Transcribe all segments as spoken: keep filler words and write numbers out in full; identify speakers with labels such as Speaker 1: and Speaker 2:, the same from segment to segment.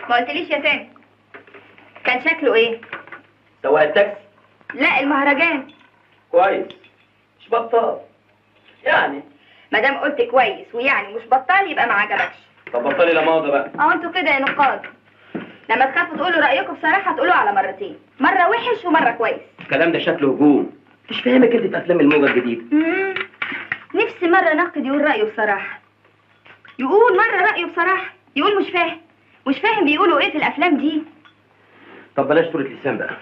Speaker 1: ما قلتليش يا سامي كان شكله ايه؟
Speaker 2: سواق التاكسي؟
Speaker 1: لا المهرجان.
Speaker 2: كويس مش بطال يعني.
Speaker 1: ما دام قلت كويس ويعني مش بطال يبقى ما عجبكش.
Speaker 2: طب بطلي لا مؤاخذة بقى.
Speaker 1: اه انتوا كده يا نقاد، لما تخافوا تقولوا رايكم بصراحه تقولوه على مرتين، مره وحش ومره كويس.
Speaker 2: الكلام ده شكله هجوم، مش فاهمك انت في افلام الموجه الجديده.
Speaker 1: امم نفسي مره ناقد يقول رايه بصراحه، يقول مره رايه بصراحه، يقول مش فاهم مش فاهم بيقولوا ايه في الافلام دي.
Speaker 2: طب بلاش طولة لسان بقى.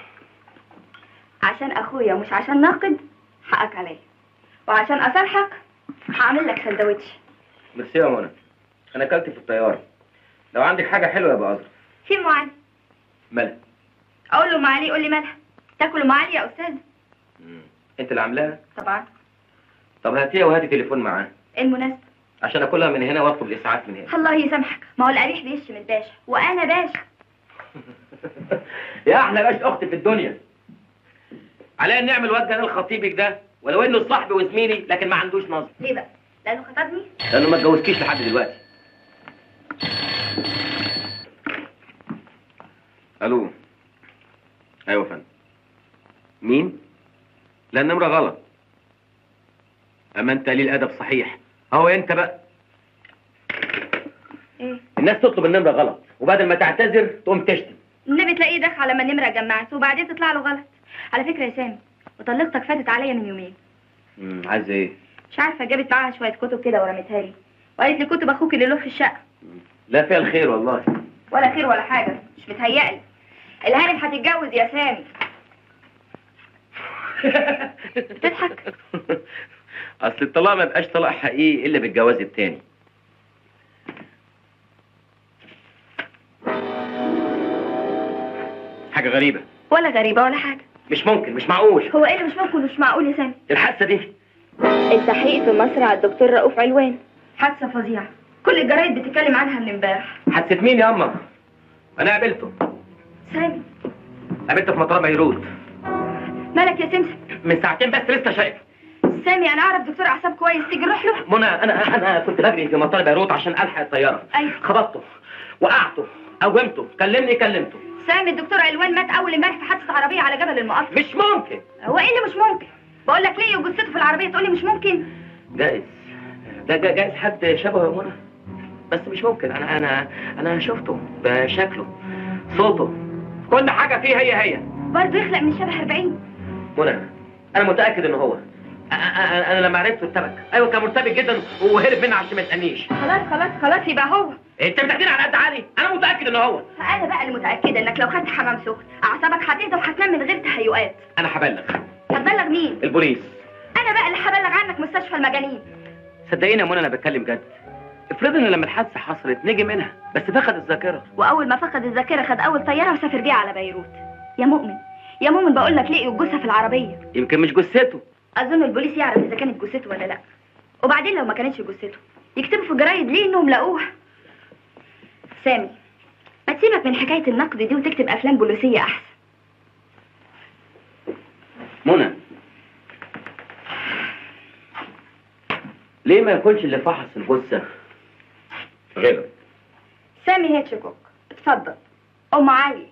Speaker 1: عشان اخويا مش عشان ناقد حقك عليا، وعشان اصالحك هعمل لك سندوتش.
Speaker 2: ميرسي يا منى، انا اكلت في الطياره، لو عندك حاجه حلوه يبقى اظرف.
Speaker 1: في ام علي.
Speaker 2: مالها؟
Speaker 1: اقول له ام علي يقول لي مالها. تاكل ام علي يا استاذ؟
Speaker 2: امم انت اللي عاملاها؟
Speaker 1: طبعا.
Speaker 2: طب هاتيها وهاتي تليفون معاها.
Speaker 1: ايه المناسبه؟
Speaker 2: عشان اكلها من هنا واطلب الاسعاف من هنا.
Speaker 1: الله يسامحك، ما هو القبيح بيشتم الباشا وانا باشا.
Speaker 2: يا احلى باشا اختي في الدنيا. عليا نعمل واد جلال خطيبك ده، ولو انه صاحبي وزميلي لكن ما عندوش نظر.
Speaker 1: ليه بقى؟ لانه خطبني؟
Speaker 2: لانه ما اتجوزكيش لحد دلوقتي. الو. ايوه يا فندم. مين؟ لا النمره غلط. اما انت قليل ادب صحيح. اهو انت بقى.
Speaker 1: ايه؟
Speaker 2: الناس تطلب النمره غلط وبدل ما تعتذر تقوم تشتم.
Speaker 1: النبي تلاقيه دخل على ما النمره جمعت وبعدين تطلع له غلط. على فكره يا سامي، وطلقتك فاتت عليا من يومين.
Speaker 2: امم عايزه ايه؟
Speaker 1: مش عارفه، جابت معاها شويه كتب كده ورمتها لي وقالت لي كتب اخوك اللي له في الشقه.
Speaker 2: لا فيها الخير والله.
Speaker 1: ولا خير ولا حاجه، مش متهيألي. الهانم هتتجوز يا سامي. بتضحك؟
Speaker 2: اصل الطلاق ما بقاش طلاق حقيقي الا بالجواز التاني. حاجه غريبه.
Speaker 1: ولا غريبه ولا حاجه.
Speaker 2: مش ممكن، مش معقول.
Speaker 1: هو ايه اللي مش ممكن ومش معقول يا سامي؟
Speaker 2: الحادثه دي
Speaker 1: التحقيق في مصر على الدكتور رؤوف علوان. حادثه فظيعه، كل الجرايد بتتكلم عنها من امبارح.
Speaker 2: حادثه مين يا اما؟ انا قابلته.
Speaker 1: سامي
Speaker 2: قابلته في مطار بيروت.
Speaker 1: مالك يا سمسم؟
Speaker 2: من ساعتين بس لسه شايف.
Speaker 1: سامي انا اعرف دكتور اعصاب كويس، تيجي نروح له؟
Speaker 2: منى انا انا كنت بجري في مطار بيروت عشان الحق الطياره.
Speaker 1: ايوه.
Speaker 2: خبطته، وقعته، قومته، كلمني كلمته.
Speaker 1: سامي الدكتور علوان مات اول امبارح في حادثه عربيه على جبل المقطم.
Speaker 2: مش ممكن.
Speaker 1: هو ايه اللي مش ممكن؟ بقول لك ليه وجثته في العربيه تقول لي مش ممكن؟
Speaker 2: جائز. ده جائز حد شبهه يا منى، بس مش ممكن. انا انا انا شفته بشكله، صوته، كل حاجه فيه هي هي.
Speaker 1: برضه يخلق من الشبه أربعين.
Speaker 2: منى انا متاكد انه هو. انا انا لما عرفته ارتبك. ايوه كان مرتبك جدا وهرب مني عشان ما يسالنيش.
Speaker 1: خلاص خلاص خلاص يبقى هو.
Speaker 2: انت بتاخدين على قد عالي. انا متاكد انه هو.
Speaker 1: انا بقى اللي متاكده انك لو خدت حمام سخن اعصابك هتهدى وهتنام من غير تهيؤات.
Speaker 2: انا هبلغ.
Speaker 1: هتبلغ مين؟
Speaker 2: البوليس.
Speaker 1: انا بقى اللي هبلغ عنك مستشفى المجانين.
Speaker 2: صدقيني يا منى انا بتكلم جد. افرض ان لما الحادثه حصلت نجي منها بس فقد الذاكره.
Speaker 1: واول ما فقد الذاكره خد اول طياره وسافر بيها على بيروت. يا مؤمن يا مؤمن بقول لك لقيوا الجثه في العربيه.
Speaker 2: يمكن مش جثته.
Speaker 1: اظن البوليس يعرف اذا كانت جثته ولا لا. وبعدين لو ما كانتش جثته يكتبوا في الجرايد ليه انهم لقوها. سامي ما تسيبك من حكايه النقد دي وتكتب افلام بوليسيه احسن.
Speaker 2: منى ليه ما يكونش اللي فحص الجثه غيرك؟
Speaker 1: سامي هيتشكوك. اتفضل. ام علي.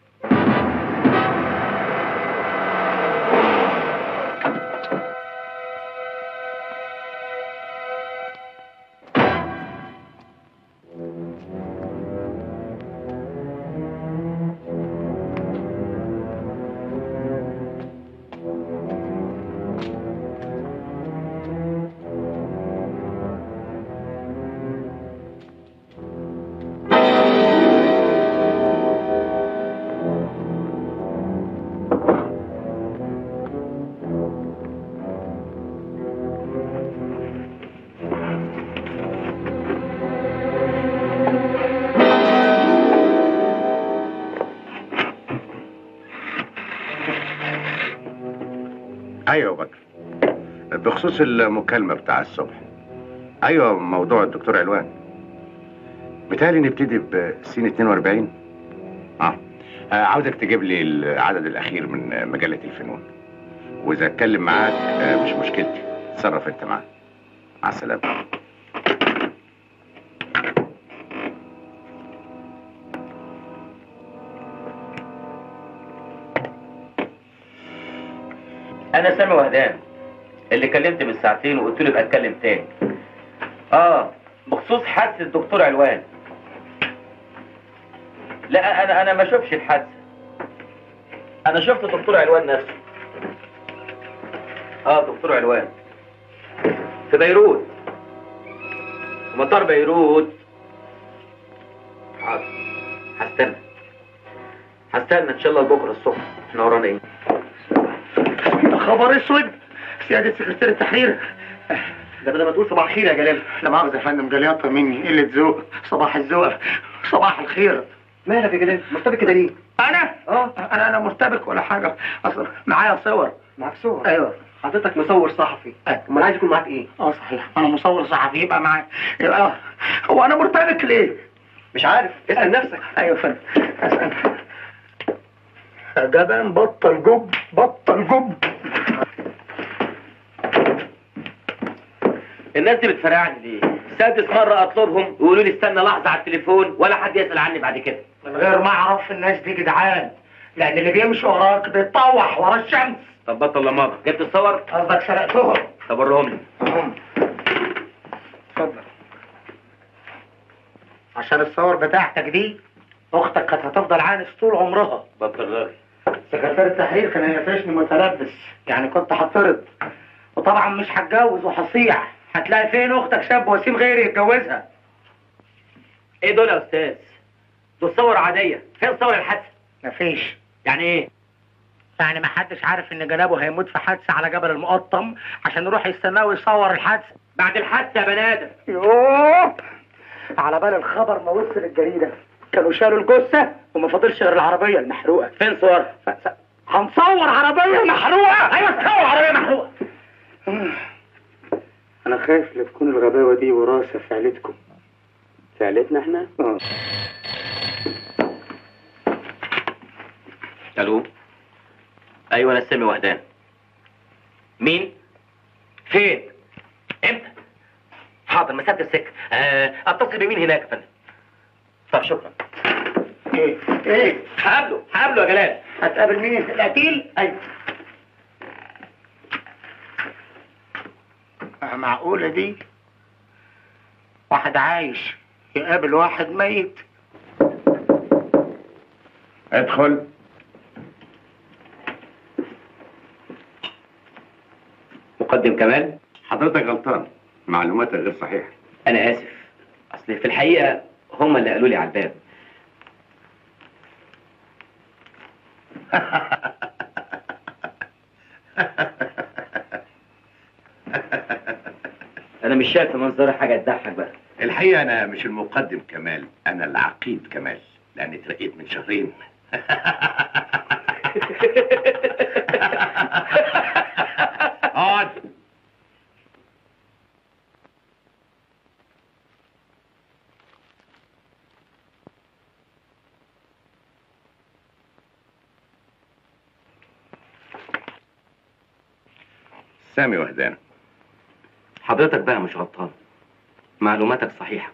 Speaker 3: ايوه بكر، بخصوص المكالمه بتاع الصبح. ايوه موضوع الدكتور علوان. بتهيألي نبتدي بسين اتنين واربعين. اه عاوزك تجيب لي العدد الاخير من مجله الفنون، واذا اتكلم معاك آه مش مشكلتي، اتصرف انت معاه. مع السلامه.
Speaker 2: انا سامي وهدان اللي كلمت من ساعتين وقلت له يبقى اتكلم تاني. اه بخصوص حادثه الدكتور علوان. لا انا انا ما شفتش الحادثه، انا شفت الدكتور علوان نفسه. اه دكتور علوان في بيروت، في مطار بيروت. حاضر هستنى هستنى ان شاء الله لبكره الصبح. احنا ورانا ايه؟
Speaker 4: يا خبر اسود، سيادة سكرتير التحرير. ده بدل ما تقول صباح الخير يا جلال. لا مؤاخذة يا فندم، جليطة مني، قلة ذوق. صباح الذوق، صباح الخير.
Speaker 5: مالك يا جلال؟ مرتبك كده ليه؟
Speaker 4: أنا؟ اه أنا أنا مرتبك ولا حاجة، أصل معايا صور.
Speaker 5: معاك صور؟
Speaker 4: أيوه.
Speaker 5: حضرتك مصور صحفي.
Speaker 4: أيوه.
Speaker 5: امال عايز يكون معاك ايه؟
Speaker 4: اه صحيح، أنا مصور صحفي يبقى معايا. يبقى هو أنا مرتبك ليه؟
Speaker 5: مش عارف، اسأل نفسك.
Speaker 4: أيوه يا فندم، أسأل. يا جبان بطل جب، بطل جب.
Speaker 2: الناس دي بتفرعني ليه؟ سادس مرة اطلبهم ويقولوا لي استنى لحظة على التليفون ولا حد يسأل عني بعد كده.
Speaker 4: من غير ما اعرف الناس دي جدعان، لان اللي بيمشي وراك بيتطوح ورا الشمس.
Speaker 2: طب بطل لماضي، جبت الصور؟
Speaker 4: قصدك سرقتهم؟
Speaker 2: طب وريهم لي.
Speaker 4: اتفضل. عشان الصور بتاعتك دي اختك كانت هتفضل عانس طول عمرها.
Speaker 2: بطل غير.
Speaker 4: سكرتير التحرير كان هيفرشني متلبس، يعني كنت هطرد، وطبعا مش هتجوز وهصيع. هتلاقي فين اختك شاب وسيم غيري يتجوزها؟
Speaker 2: ايه دول يا استاذ؟ دول صور عادية، فين صور الحادثة؟
Speaker 4: مفيش.
Speaker 2: يعني ايه؟
Speaker 4: يعني ما حدش عارف ان جنابه هيموت في حادثة على جبل المقطم عشان يروح يستناه ويصور الحادثة.
Speaker 2: بعد الحادثة يا بني ادم.
Speaker 4: يوه، على بال الخبر ما وصل الجريدة كانوا شالوا الجثة وما فاضلش غير العربية المحروقة.
Speaker 2: فين صور؟
Speaker 4: ف... ف... هنصور عربية محروقة.
Speaker 2: ايوه تصور عربية محروقة.
Speaker 4: أنا خايف لا تكون الغباوة دي وراثة في عيلتكم.
Speaker 2: في عيلتنا احنا؟
Speaker 4: اه.
Speaker 2: الو. ايوه انا سامي وهدان. مين؟ فين؟ امتى؟ حاضر مسافة السكة. أه اتصل بمين هناك يا فندم؟ طب شكرا.
Speaker 4: ايه؟ ايه؟
Speaker 2: هقابله هقابله يا جلال.
Speaker 4: هتقابل مين؟ القتيل؟
Speaker 2: ايوه.
Speaker 4: معقولة دي؟ واحد عايش يقابل واحد ميت؟
Speaker 3: ادخل.
Speaker 2: مقدم كمال.
Speaker 3: حضرتك غلطان، معلوماتك غير صحيحة.
Speaker 2: انا اسف، اصل في الحقيقة هم اللي قالوا لي على الباب. انا مش شايف منظر حاجة تضحك بقى.
Speaker 3: الحقيقة أنا مش المقدم كمال، أنا العقيد كمال، لأني اترقيت من شهرين. اقعد. سامي وهدان.
Speaker 2: حضرتك بقى مش غلطان، معلوماتك صحيحة.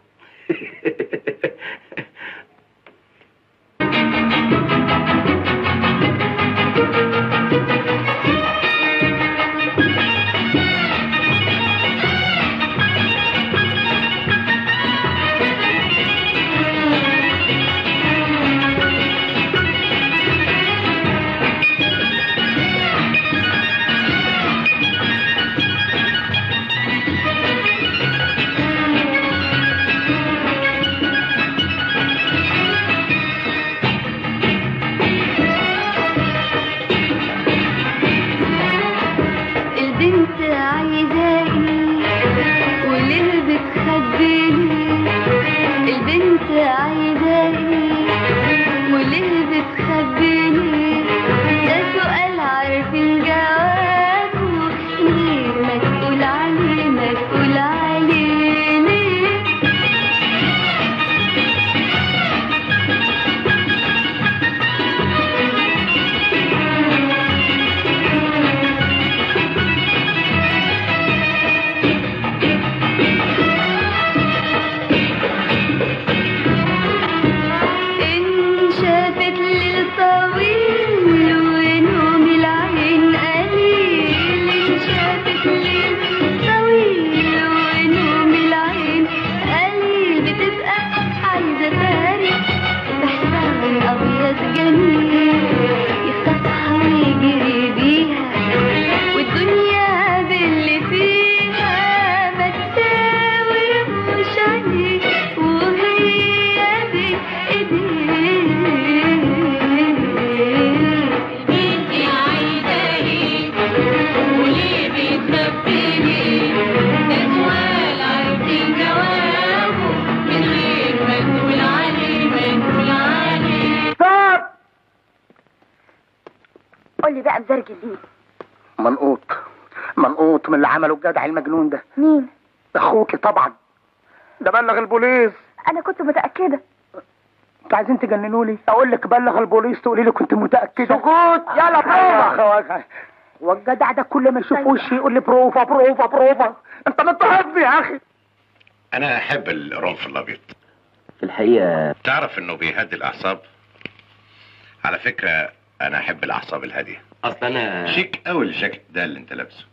Speaker 1: قول لي بقى مزرجل ليه؟
Speaker 4: منقوط منقوط من اللي عمله الجدع المجنون ده.
Speaker 1: مين؟
Speaker 4: اخوكي طبعا، ده بلغ البوليس.
Speaker 1: انا كنت متاكده.
Speaker 4: انتوا عايزين تجننوني؟ اقول لك بلغ البوليس تقولي لي كنت متاكده؟ سكوت. يلا بروفا. والجدع ده كل ما يشوف وشي يقول لي بروفا بروفا بروفا. انت متهزي يا اخي.
Speaker 3: انا احب القرنفل الابيض.
Speaker 2: في الحقيقه
Speaker 3: تعرف انه بيهدي الاعصاب. على فكره انا احب الاعصاب الهاديه.
Speaker 2: اصل انا
Speaker 3: شيك قوي الجاكيت ده اللي انت لابسه.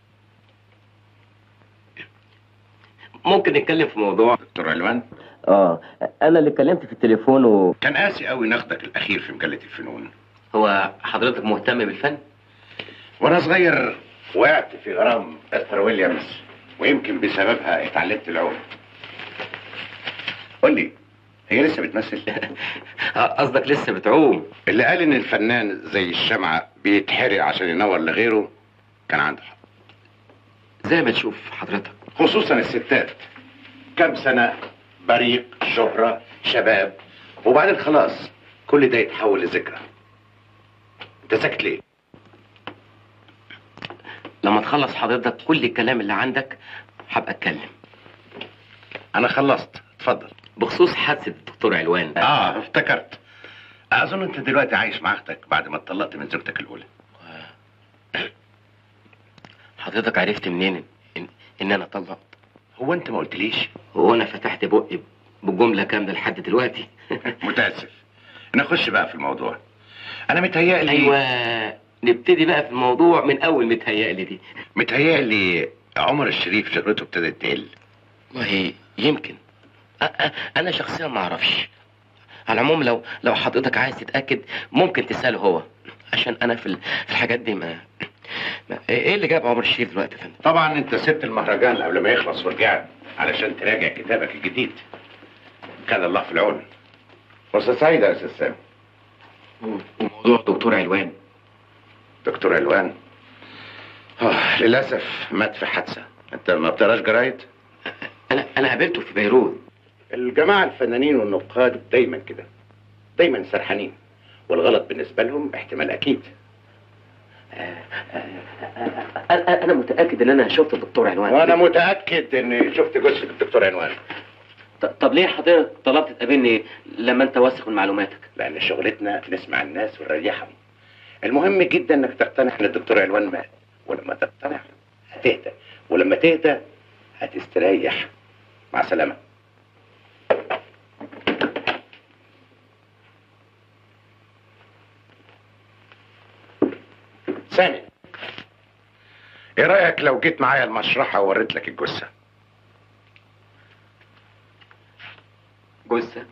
Speaker 2: ممكن نتكلم في موضوع.
Speaker 3: دكتور علوان،
Speaker 2: اه انا اللي اتكلمت في التليفون و
Speaker 3: كان قاسي قوي نقدك الاخير في مجله الفنون.
Speaker 2: هو حضرتك مهتم بالفن؟
Speaker 3: وانا صغير وقعت في غرام استر ويليامز، ويمكن بسببها اتعلمت العوم. قول لي، هي لسه بتمثل؟
Speaker 2: قصدك لسه بتعوم؟
Speaker 3: اللي قال ان الفنان زي الشمعة بيتحرق عشان ينور لغيره كان عنده حق.
Speaker 2: زي ما تشوف حضرتك،
Speaker 3: خصوصا الستات. كم سنة بريق، شهرة، شباب، وبعدين خلاص كل ده يتحول لذكرى. انت ساكت ليه؟
Speaker 2: لما تخلص حضرتك كل الكلام اللي عندك هبقى اتكلم.
Speaker 3: انا خلصت، اتفضل.
Speaker 2: بخصوص حادثة الدكتور علوان.
Speaker 3: اه افتكرت. اظن انت دلوقتي عايش مع اختك بعد ما اتطلقت من زوجتك الاولى.
Speaker 2: حضرتك عرفت منين ان, إن انا طلقت؟
Speaker 3: هو انت ما قلتليش؟
Speaker 2: هو انا فتحت بقي بجملة كاملة لحد دلوقتي؟
Speaker 3: متاسف. نخش بقى في الموضوع. انا متهيألي.
Speaker 2: ايوه، نبتدي بقى في الموضوع من اول. متهيألي دي
Speaker 3: متهيألي عمر الشريف شهرته ابتدت تقل.
Speaker 2: والله يمكن. أ -أ انا شخصيا ما اعرفش. على العموم لو لو حضرتك عايز تتاكد ممكن تساله هو، عشان انا في في الحاجات دي ما, ما ايه اللي جاب عمر الشريف دلوقتي يا فندم؟
Speaker 3: طبعا انت سبت المهرجان قبل ما يخلص ورجعت علشان تراجع كتابك الجديد. كان الله في العون. فرصة سعيدة يا استاذ سامي.
Speaker 2: وموضوع الدكتور علوان.
Speaker 3: دكتور علوان آه للاسف مات في حادثة. انت ما بتقراش جرايد؟
Speaker 2: انا انا قابلته في بيروت.
Speaker 3: الجماعة الفنانين والنقاد دايما كده، دايما سرحانين، والغلط بالنسبة لهم احتمال اكيد.
Speaker 2: انا متاكد ان انا شفت الدكتور علوان.
Speaker 3: وانا متاكد اني شفت جثه الدكتور عنوان.
Speaker 2: طب ليه حضرتك طلبت تقابلني لما انت واثق من معلوماتك؟
Speaker 3: لان شغلتنا نسمع الناس ونريحهم. المهم جدا انك تقتنع ان الدكتور علوان مات، ولما تقتنع هتهدى، ولما تهدى هتستريح. مع السلامه. سامي، ايه رايك لو جيت معايا المشرحه ووريت لك الجثه؟
Speaker 2: جثه؟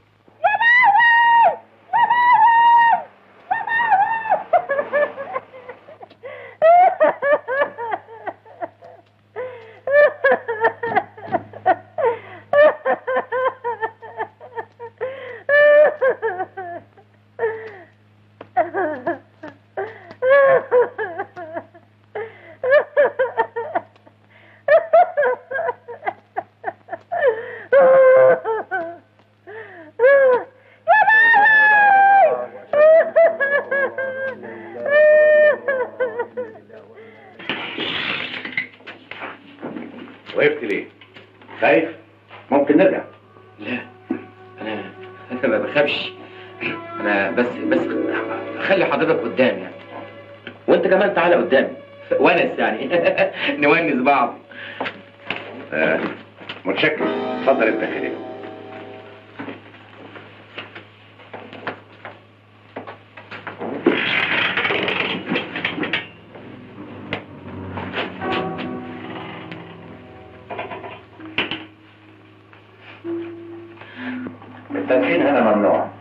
Speaker 3: وقفت ليه؟ خايف؟ ممكن نرجع.
Speaker 2: لا، انا انا ما بخافش. انا بس بس خلي حضرتك قدامي يعني، وانت كمان تعالى قدامي ونس يعني نونس بعض.
Speaker 3: آه متشكر. اتفضل انت كده. التدخين هنا ممنوع.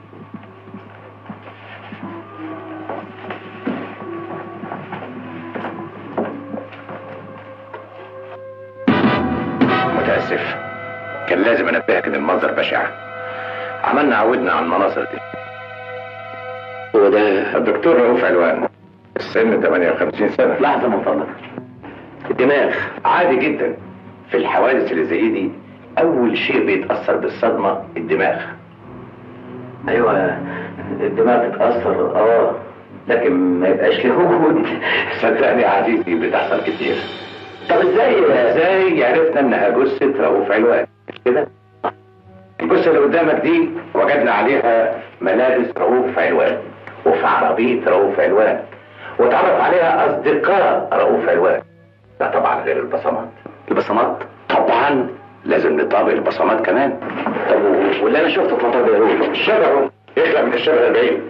Speaker 3: متأسف، كان لازم انبهك ان المنظر بشع. عملنا عودنا على المناظر دي.
Speaker 2: هو ده
Speaker 3: الدكتور رؤوف علوان، السن ثمانية وخمسين سنة.
Speaker 2: لحظة من فضلك. الدماغ
Speaker 3: عادي جدا في الحوادث اللي زي دي. اول شيء بيتأثر بالصدمة الدماغ.
Speaker 2: ايوه الدماغ تتأثر اه
Speaker 3: لكن ما يبقاش له وجود. صدقني يا عزيزي بتحصل كتير. طب ازاي ازاي عرفنا انها جثه رؤوف علوان كده؟ الجثه اللي قدامك دي وجدنا عليها ملابس رؤوف علوان وفي عربيه رؤوف علوان، واتعرف عليها اصدقاء رؤوف علوان. ده طبعا غير البصمات. البصمات طبعا لازم نطابق البصمات كمان. طب واللي انا شفته في مطار بيروت شبهه يخلق من الشبه البعيد.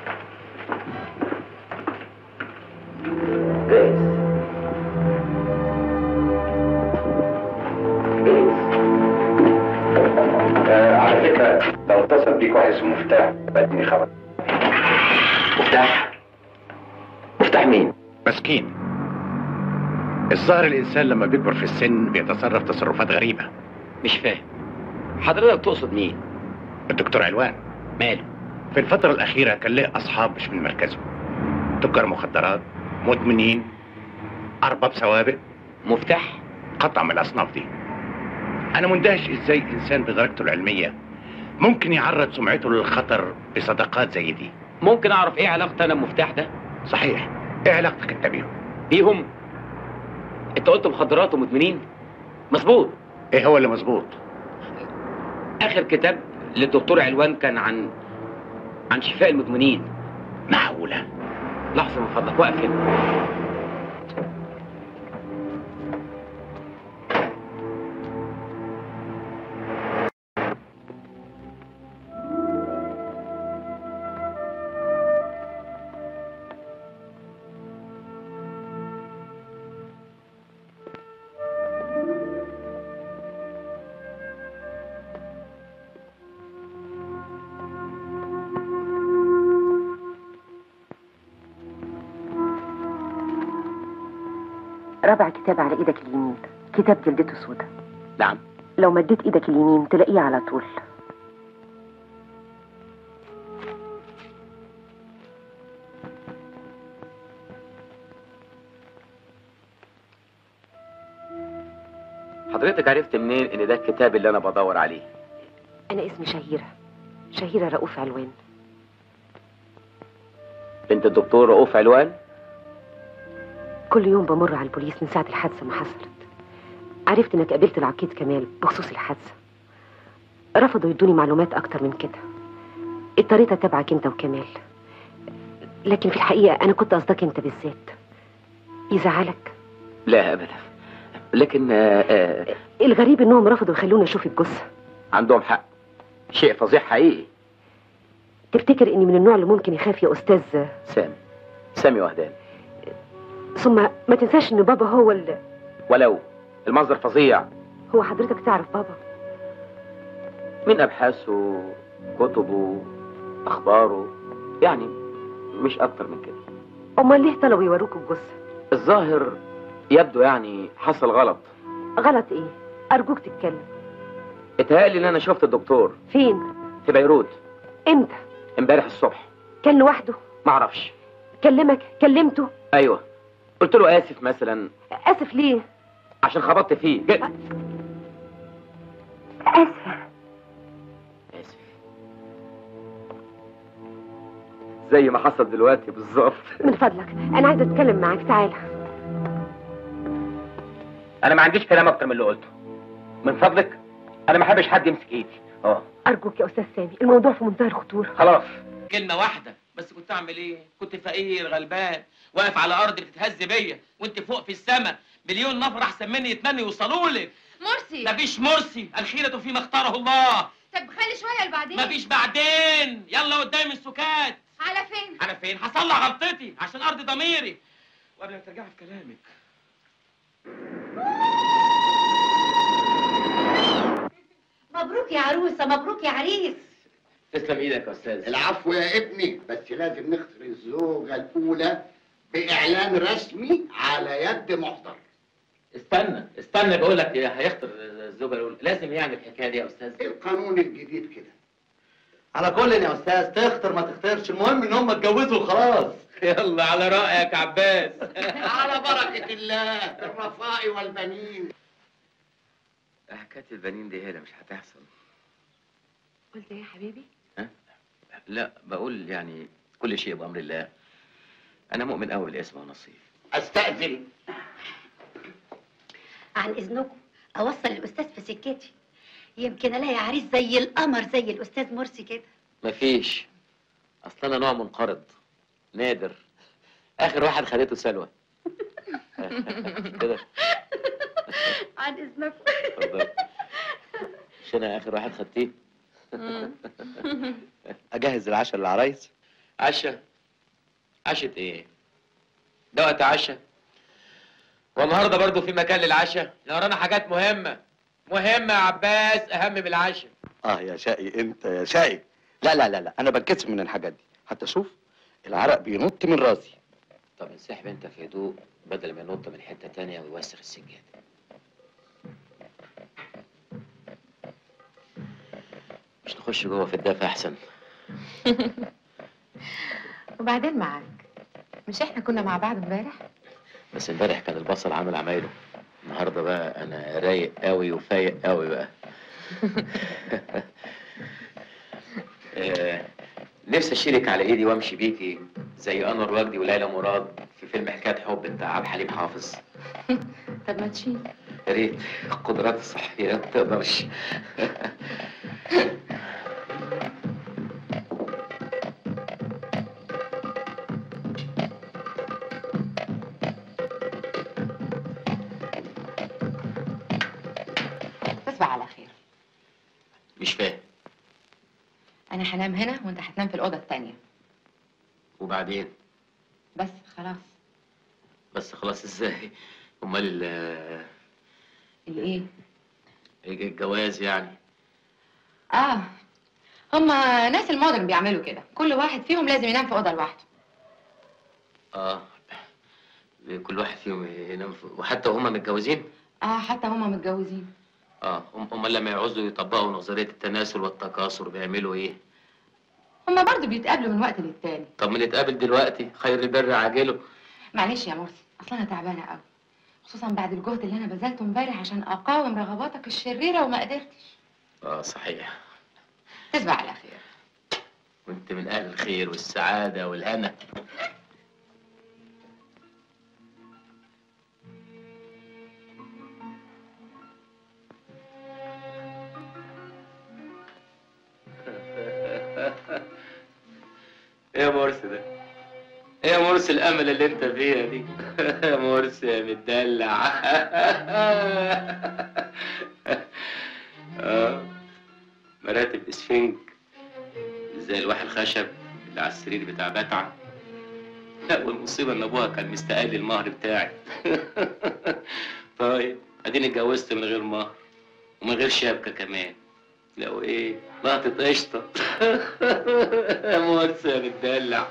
Speaker 3: جايز جايز آه على فكره لو اتصل بيك واحد اسمه مفتاح بديني خبر. مفتاح؟ مفتاح مين؟
Speaker 6: مسكين. الظاهر الانسان لما بيكبر في السن بيتصرف تصرفات غريبه.
Speaker 2: مش فاهم حضرتك تقصد مين؟
Speaker 6: الدكتور علوان
Speaker 2: ماله؟
Speaker 6: في الفتره الاخيره كان له اصحاب مش من مركزه، تجار مخدرات، مدمنين، ارباب سوابق.
Speaker 2: مفتاح؟
Speaker 6: قطع من الاصناف دي. انا مندهش ازاي انسان بدرجته العلميه ممكن يعرض سمعته للخطر بصداقات زي دي.
Speaker 2: ممكن اعرف ايه علاقتي انا بمفتاح ده؟
Speaker 6: صحيح، ايه علاقتك انت بيهم؟
Speaker 2: بيهم؟ انت قلت مخدرات ومدمنين؟ مظبوط.
Speaker 6: ايه هو اللي مظبوط؟
Speaker 2: اخر كتاب للدكتور علوان كان عن عن شفاء المدمنين.
Speaker 6: معقوله؟
Speaker 2: لحظه من فضلك، واقف هنا.
Speaker 7: رابع كتاب على ايدك اليمين، كتاب جلدته سودا.
Speaker 2: نعم.
Speaker 7: لو مديت ايدك اليمين تلاقيه على طول.
Speaker 2: حضرتك عرفت منين ان ده الكتاب اللي انا بدور عليه؟
Speaker 7: انا اسمي شهيرة، شهيرة رؤوف علوان.
Speaker 2: بنت الدكتور رؤوف علوان؟
Speaker 7: كل يوم بمر على البوليس من ساعة الحادثة ما حصلت. عرفت انك قابلت العقيد كمال بخصوص الحادثة. رفضوا يدوني معلومات اكتر من كده. اضطريت اتابعك انت وكمال، لكن في الحقيقة انا كنت قصدك انت بالذات. يزعلك؟
Speaker 2: لا ابدا، لكن آه آه
Speaker 7: الغريب انهم رفضوا يخلوني اشوف الجثة.
Speaker 2: عندهم حق، شيء فظيع حقيقي.
Speaker 7: تفتكر اني من النوع اللي ممكن يخاف يا استاذ
Speaker 2: سامي؟ سامي وهدان.
Speaker 7: ثم ما تنساش ان بابا هو اللي...
Speaker 2: ولو المنظر فظيع.
Speaker 7: هو حضرتك تعرف بابا؟
Speaker 2: من ابحاثه، كتبه، اخباره، يعني مش اكتر من كده.
Speaker 7: امال ليه طلبوا يوروك الجثة؟
Speaker 2: الظاهر يبدو يعني حصل غلط.
Speaker 7: غلط ايه؟ ارجوك تتكلم.
Speaker 2: اتهيألي ان انا شفت الدكتور.
Speaker 7: فين؟
Speaker 2: في بيروت.
Speaker 7: امتى؟
Speaker 2: امبارح الصبح.
Speaker 7: كان لوحده؟
Speaker 2: معرفش.
Speaker 7: كلمك؟ كلمته؟
Speaker 2: ايوه، قلت له اسف مثلا.
Speaker 7: اسف ليه؟
Speaker 2: عشان خبطت فيه. ج...
Speaker 7: اسف.
Speaker 2: اسف زي ما حصل دلوقتي بالظبط.
Speaker 7: من فضلك انا عايزه اتكلم معاك، تعالى.
Speaker 2: انا ما عنديش كلام اكتر من اللي قلته. من فضلك انا ما احبش حد يمسك ايدي. اه
Speaker 7: ارجوك يا استاذ سامي، الموضوع في منتهى الخطوره.
Speaker 2: خلاص.
Speaker 8: كلمة واحدة بس، كنت اعمل ايه؟ كنت فقير غلبان واقف على ارض بتتهز بيا، وانت فوق في السماء. مليون نفر احسن مني يتمنوا يوصلوا لك.
Speaker 9: مرسي
Speaker 8: مفيش مرسي، الخيرة فيما اختاره الله.
Speaker 9: طب خلي شويه لبعدين.
Speaker 8: مفيش بعدين، يلا قدام السكات.
Speaker 9: على فين؟
Speaker 8: على فين؟ هصلح غلطتي عشان ارضي ضميري. وقبل ما ترجعي في كلامك،
Speaker 9: مبروك يا عروسه، مبروك يا عريس.
Speaker 2: تسلم ايدك يا استاذ.
Speaker 10: العفو يا ابني، بس لازم نختار الزوجة الأولى بإعلان رسمي على يد محضر.
Speaker 2: استنى استنى، بقول لك هيخطر الزوجه الاولى، لازم يعمل الحكايه دي يا استاذ.
Speaker 10: القانون الجديد كده.
Speaker 5: على كل يا استاذ، تختار ما تختارش، المهم ان هم اتجوزوا خلاص.
Speaker 8: يلا على رأيك يا عباس.
Speaker 10: على بركة الله، الرفاء والبنين.
Speaker 2: حكايه البنين دي هي اللي مش هتحصل.
Speaker 7: قلت ايه يا حبيبي؟
Speaker 2: ها؟ لا بقول يعني كل شيء بأمر الله. انا مؤمن قوي بالاسم ونصيب.
Speaker 10: استأذن.
Speaker 9: عن اذنكم اوصل الاستاذ في سكتي، يمكن الاقي عريس زي القمر زي الاستاذ مرسي كده.
Speaker 2: مفيش، اصل انا نوع منقرض نادر، اخر واحد خدته سلوى. كده.
Speaker 9: عن اذنكم.
Speaker 2: اتفضل. مش انا اخر واحد خدتيه؟
Speaker 5: اجهز العشاء للعرايس.
Speaker 8: عشاء؟ عشاء ايه؟ ده وقت عشاء؟ والنهارده برضه في مكان للعشاء؟ احنا ورانا حاجات مهمة مهمة يا عباس، أهم من العشاء.
Speaker 5: اه يا شقي انت يا شقي. لا لا لا لا انا بتكسف من الحاجات دي، حتى شوف العرق بينط من راسي.
Speaker 2: طب انسحب انت في هدوء بدل ما ينط من حتة تانية ويوسخ السجادة. مش نخش جوه في الدافع احسن.
Speaker 11: وبعدين معاك، مش احنا كنا مع بعض امبارح؟
Speaker 2: بس امبارح كان البصل عامل عمايله، النهارده بقى انا رايق قوي وفايق قوي بقى. آه، نفسي اشيلك على ايدي وامشي بيكي زي انور وجدي وليلى مراد في فيلم حكايه حب بتاع عبد الحليم حافظ.
Speaker 11: طب ما تشيل.
Speaker 2: يا ريت القدرات الصحيه ما تقدرش.
Speaker 11: تصبح على خير.
Speaker 2: مش فاهم.
Speaker 11: انا هنام هنا وانت هتنام في الاوضه التانيه.
Speaker 2: وبعدين؟
Speaker 11: بس خلاص.
Speaker 2: بس خلاص ازاي؟ امال ال
Speaker 11: الايه؟
Speaker 2: الجواز يعني.
Speaker 11: اه هما ناس المودرن بيعملوا كده، كل واحد فيهم لازم ينام في اوضه لوحده.
Speaker 2: اه كل واحد فيهم ينام في... وحتى هما متجوزين؟
Speaker 11: اه حتى هما متجوزين.
Speaker 2: اه هما لما يعوزوا يطبقوا نظريه التناسل والتكاثر بيعملوا ايه؟
Speaker 11: هما برضه بيتقابلوا من وقت للتاني.
Speaker 2: طب ما نتقابل دلوقتي، خير البر عاجله.
Speaker 11: معلش يا مرسي، اصل انا تعبانه قوي، خصوصا بعد الجهد اللي انا بذلته امبارح عشان اقاوم رغباتك الشريره وما قدرتش.
Speaker 2: اه صحيح.
Speaker 11: تصبح على خير.
Speaker 2: وانت من اهل الخير والسعاده والهنا. ايه يا مرسي ده؟ ايه يا مرسي الامل اللي انت فيها دي؟ يا مرسي يا متدلع. اه مراتب اسفنج زي الواح الخشب اللي على السرير بتاع بتعه. لا والمصيبه ان ابوها كان مستقل المهر بتاعي. طيب اديني اتجوزت من غير مهر ومن غير شبكه كمان. لو ايه لقطة قشطة. يا مرسي يا متدلع.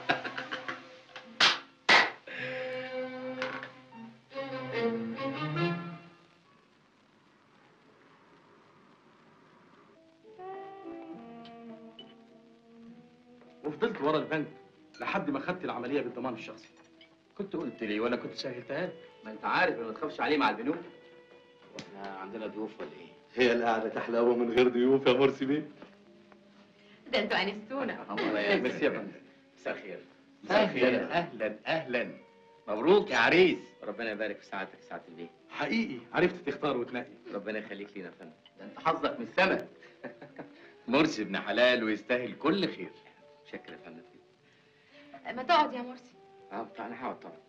Speaker 12: وفضلت ورا البنك لحد ما خدت العملية بالضمان الشخصي.
Speaker 8: كنت قلت لي وانا كنت سهلتها لك. ما انت عارف ما تخافش عليه مع البنوك.
Speaker 2: واحنا عندنا ضيوف ولا ايه؟
Speaker 5: هي القعدة تحلاوة من غير ضيوف يا مرسي بيه.
Speaker 11: ده انتوا انستونا.
Speaker 8: ميرسي يا فندم.
Speaker 2: مساء الخير.
Speaker 6: مساء الخير. اهلا اهلا. مبروك يا عريس.
Speaker 2: ربنا يبارك في سعادتك سعاده البيه.
Speaker 12: حقيقي عرفت تختار وتنقي.
Speaker 2: ربنا يخليك لينا يا فندم.
Speaker 6: ده انت حظك من السما. مرسي ابن حلال ويستاهل كل خير.
Speaker 2: شكرا يا فندم.
Speaker 11: ما تقعد يا مرسي.
Speaker 2: اه انا هقعد طبعا.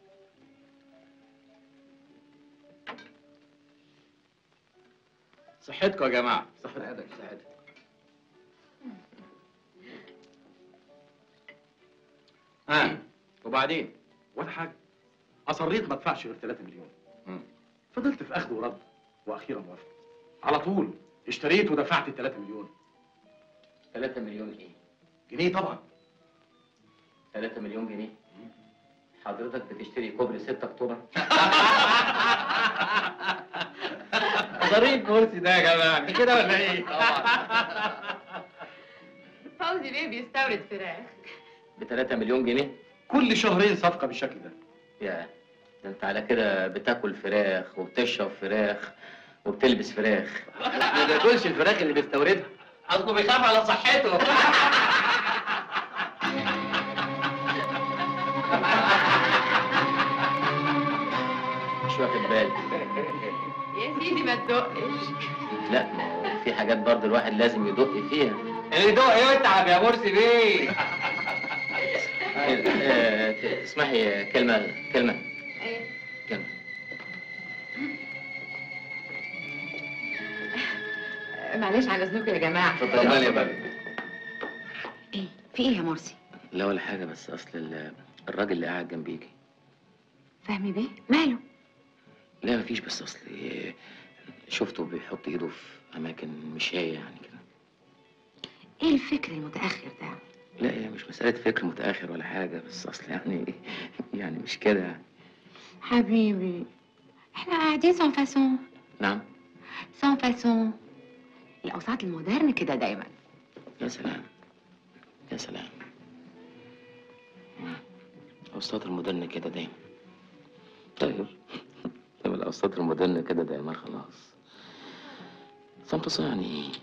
Speaker 6: صحتكم يا جماعه.
Speaker 8: صحتك صحتك.
Speaker 6: اه وبعدين؟
Speaker 12: ولا حاجة، أصريت ما ادفعش غير ثلاثة مليون.
Speaker 6: مم.
Speaker 12: فضلت في أخذ ورد وأخيرا وافقت. على طول اشتريت ودفعت ثلاثة مليون.
Speaker 2: ثلاثة مليون ايه؟
Speaker 12: جنيه طبعا.
Speaker 2: ثلاثة مليون جنيه؟ حضرتك بتشتري كوبري ستة اكتوبر؟
Speaker 8: ظريف مرسي ده يا جماعه كده ولا ايه؟
Speaker 11: فوزي بيه بيستورد فراخ
Speaker 2: ب ثلاثة مليون جنيه؟
Speaker 12: كل شهرين صفقة بالشكل ده.
Speaker 2: يا ده انت على كده بتاكل فراخ وبتشرب فراخ وبتلبس فراخ.
Speaker 8: ما بياكلش الفراخ اللي بيستوردها، قصده بيخاف على صحته. مش واخد بالي.
Speaker 11: يا سيدي ما تدقش.
Speaker 8: لا ما هو في حاجات برضه الواحد لازم يدق فيها. يدق يتعب يا مرسي بيه. آه، تسمحي كلمة كلمة
Speaker 11: ايه؟
Speaker 8: كلمة.
Speaker 11: معلش على اذنكم يا جماعه.
Speaker 8: اتفضلي يا فندم.
Speaker 9: ايه في ايه يا مرسي؟
Speaker 8: لا ولا حاجة، بس أصل ال- الراجل اللي قاعد جنبيكي.
Speaker 9: فهمي بيه ماله؟
Speaker 8: لا مفيش، بس أصل شفته بيحط إيده في أماكن مش هي يعني كده.
Speaker 9: ايه الفكر المتاخر ده؟
Speaker 8: لا هي مش مسألة فكر متأخر ولا حاجة، بس أصل يعني يعني مش كده يعني.
Speaker 11: حبيبي احنا قاعدين سون فاسون.
Speaker 8: نعم.
Speaker 11: سون فاسون. الاوساط المودرن كده دايما.
Speaker 8: يا سلام يا سلام. الأوساط المودرن كده دايما. طيب طيب الأوساط المودرن كده دايما خلاص. صمت يعني.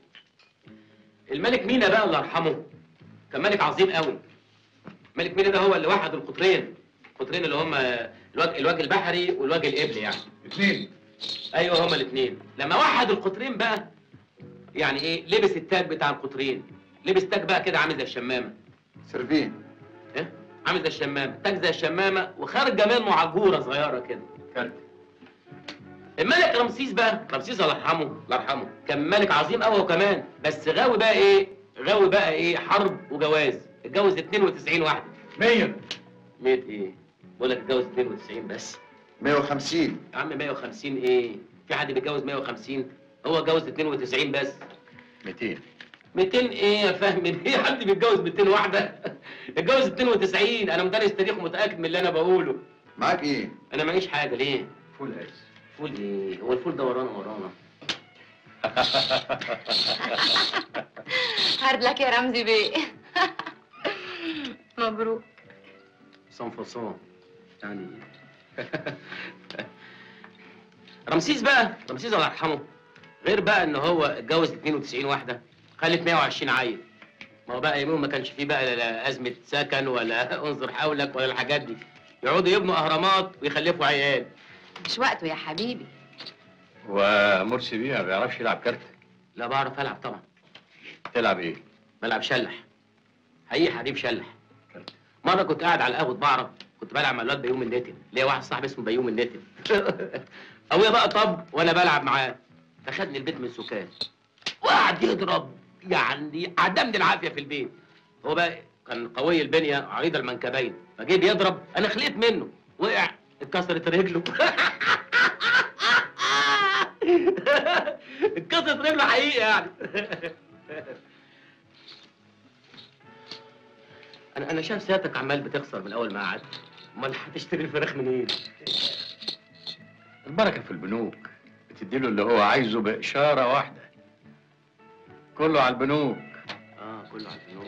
Speaker 8: الملك مينا بقى الله يرحمه كان ملك عظيم قوي. ملك مينا ده هو اللي وحد القطرين. القطرين اللي هم الوجه الوجه البحري والوجه القبلي يعني. اثنين. ايوه هما الاثنين. لما وحد القطرين بقى يعني ايه، لبس التاج بتاع القطرين. لبس تاج بقى كده عامل زي الشمامه. سيرفين. ايه؟ عامل زي الشمامه، تاج زي الشمامه وخارجه منه عجوره صغيره كده. كارت. الملك رمسيس بقى، رمسيس الله يرحمه الله يرحمه كان ملك عظيم قوي وكمان، بس غاوي بقى ايه؟ غاوي بقى ايه؟ حرب وجواز. اتجوز اثنين وتسعين واحده. مية. مية ايه؟ بقول لك اتجوز اثنين وتسعين بس. مية وخمسين. يا عم مية وخمسين ايه؟ في حد بيتجوز مية وخمسين؟ هو اتجوز اثنين وتسعين بس. ميتين. ميتين ايه يا فهمي؟ في حد بيتجوز ميتين واحده؟ اتجوز اثنين وتسعين. انا مدرس تاريخ ومتاكد من اللي انا بقوله. معاك ايه؟ انا معيش حاجه. ليه؟ فول عيش. فول ايه؟ هو الفول ده ورانا ورانا.
Speaker 11: هارد لك يا رمزي بيه. مبروك.
Speaker 8: صن فصان يعني. رمسيس بقى، رمسيس الله يرحمه غير بقى ان هو اتجوز اثنين وتسعين واحده، خلف مية وعشرين عيل. ما هو بقى يومهم ما كانش فيه بقى لا ازمه سكن ولا انظر حولك ولا الحاجات دي. يقعدوا يبنوا اهرامات ويخلفوا عيال.
Speaker 11: مش وقته يا حبيبي.
Speaker 6: ومرسي بيه ما بيعرفش يلعب كارت؟
Speaker 8: لا بعرف العب طبعا.
Speaker 6: تلعب ايه؟
Speaker 8: بلعب شلح. حقيقي حريف شلح. مره كنت قاعد على القهوه بعرف، كنت بلعب مع الواد بيوم النتن، ليا واحد صاحبي اسمه بيوم النتن. ابويا بقى طب وانا بلعب معاه، فخدني البيت من سكان وقعد يضرب يعني عدمني العافيه في البيت. هو بقى كان قوي البنيه عريض المنكبين، فجه بيضرب انا خليت منه، وقع اتكسرت رجله. اتكسرت رجله حقيقي يعني. انا انا شايف سيادتك عمال بتخسر من اول ما قعدت. امال هتشتري الفراخ منين؟
Speaker 6: البركه في البنوك، بتديله اللي هو عايزه باشاره واحده. كله على البنوك.
Speaker 8: اه كله على البنوك.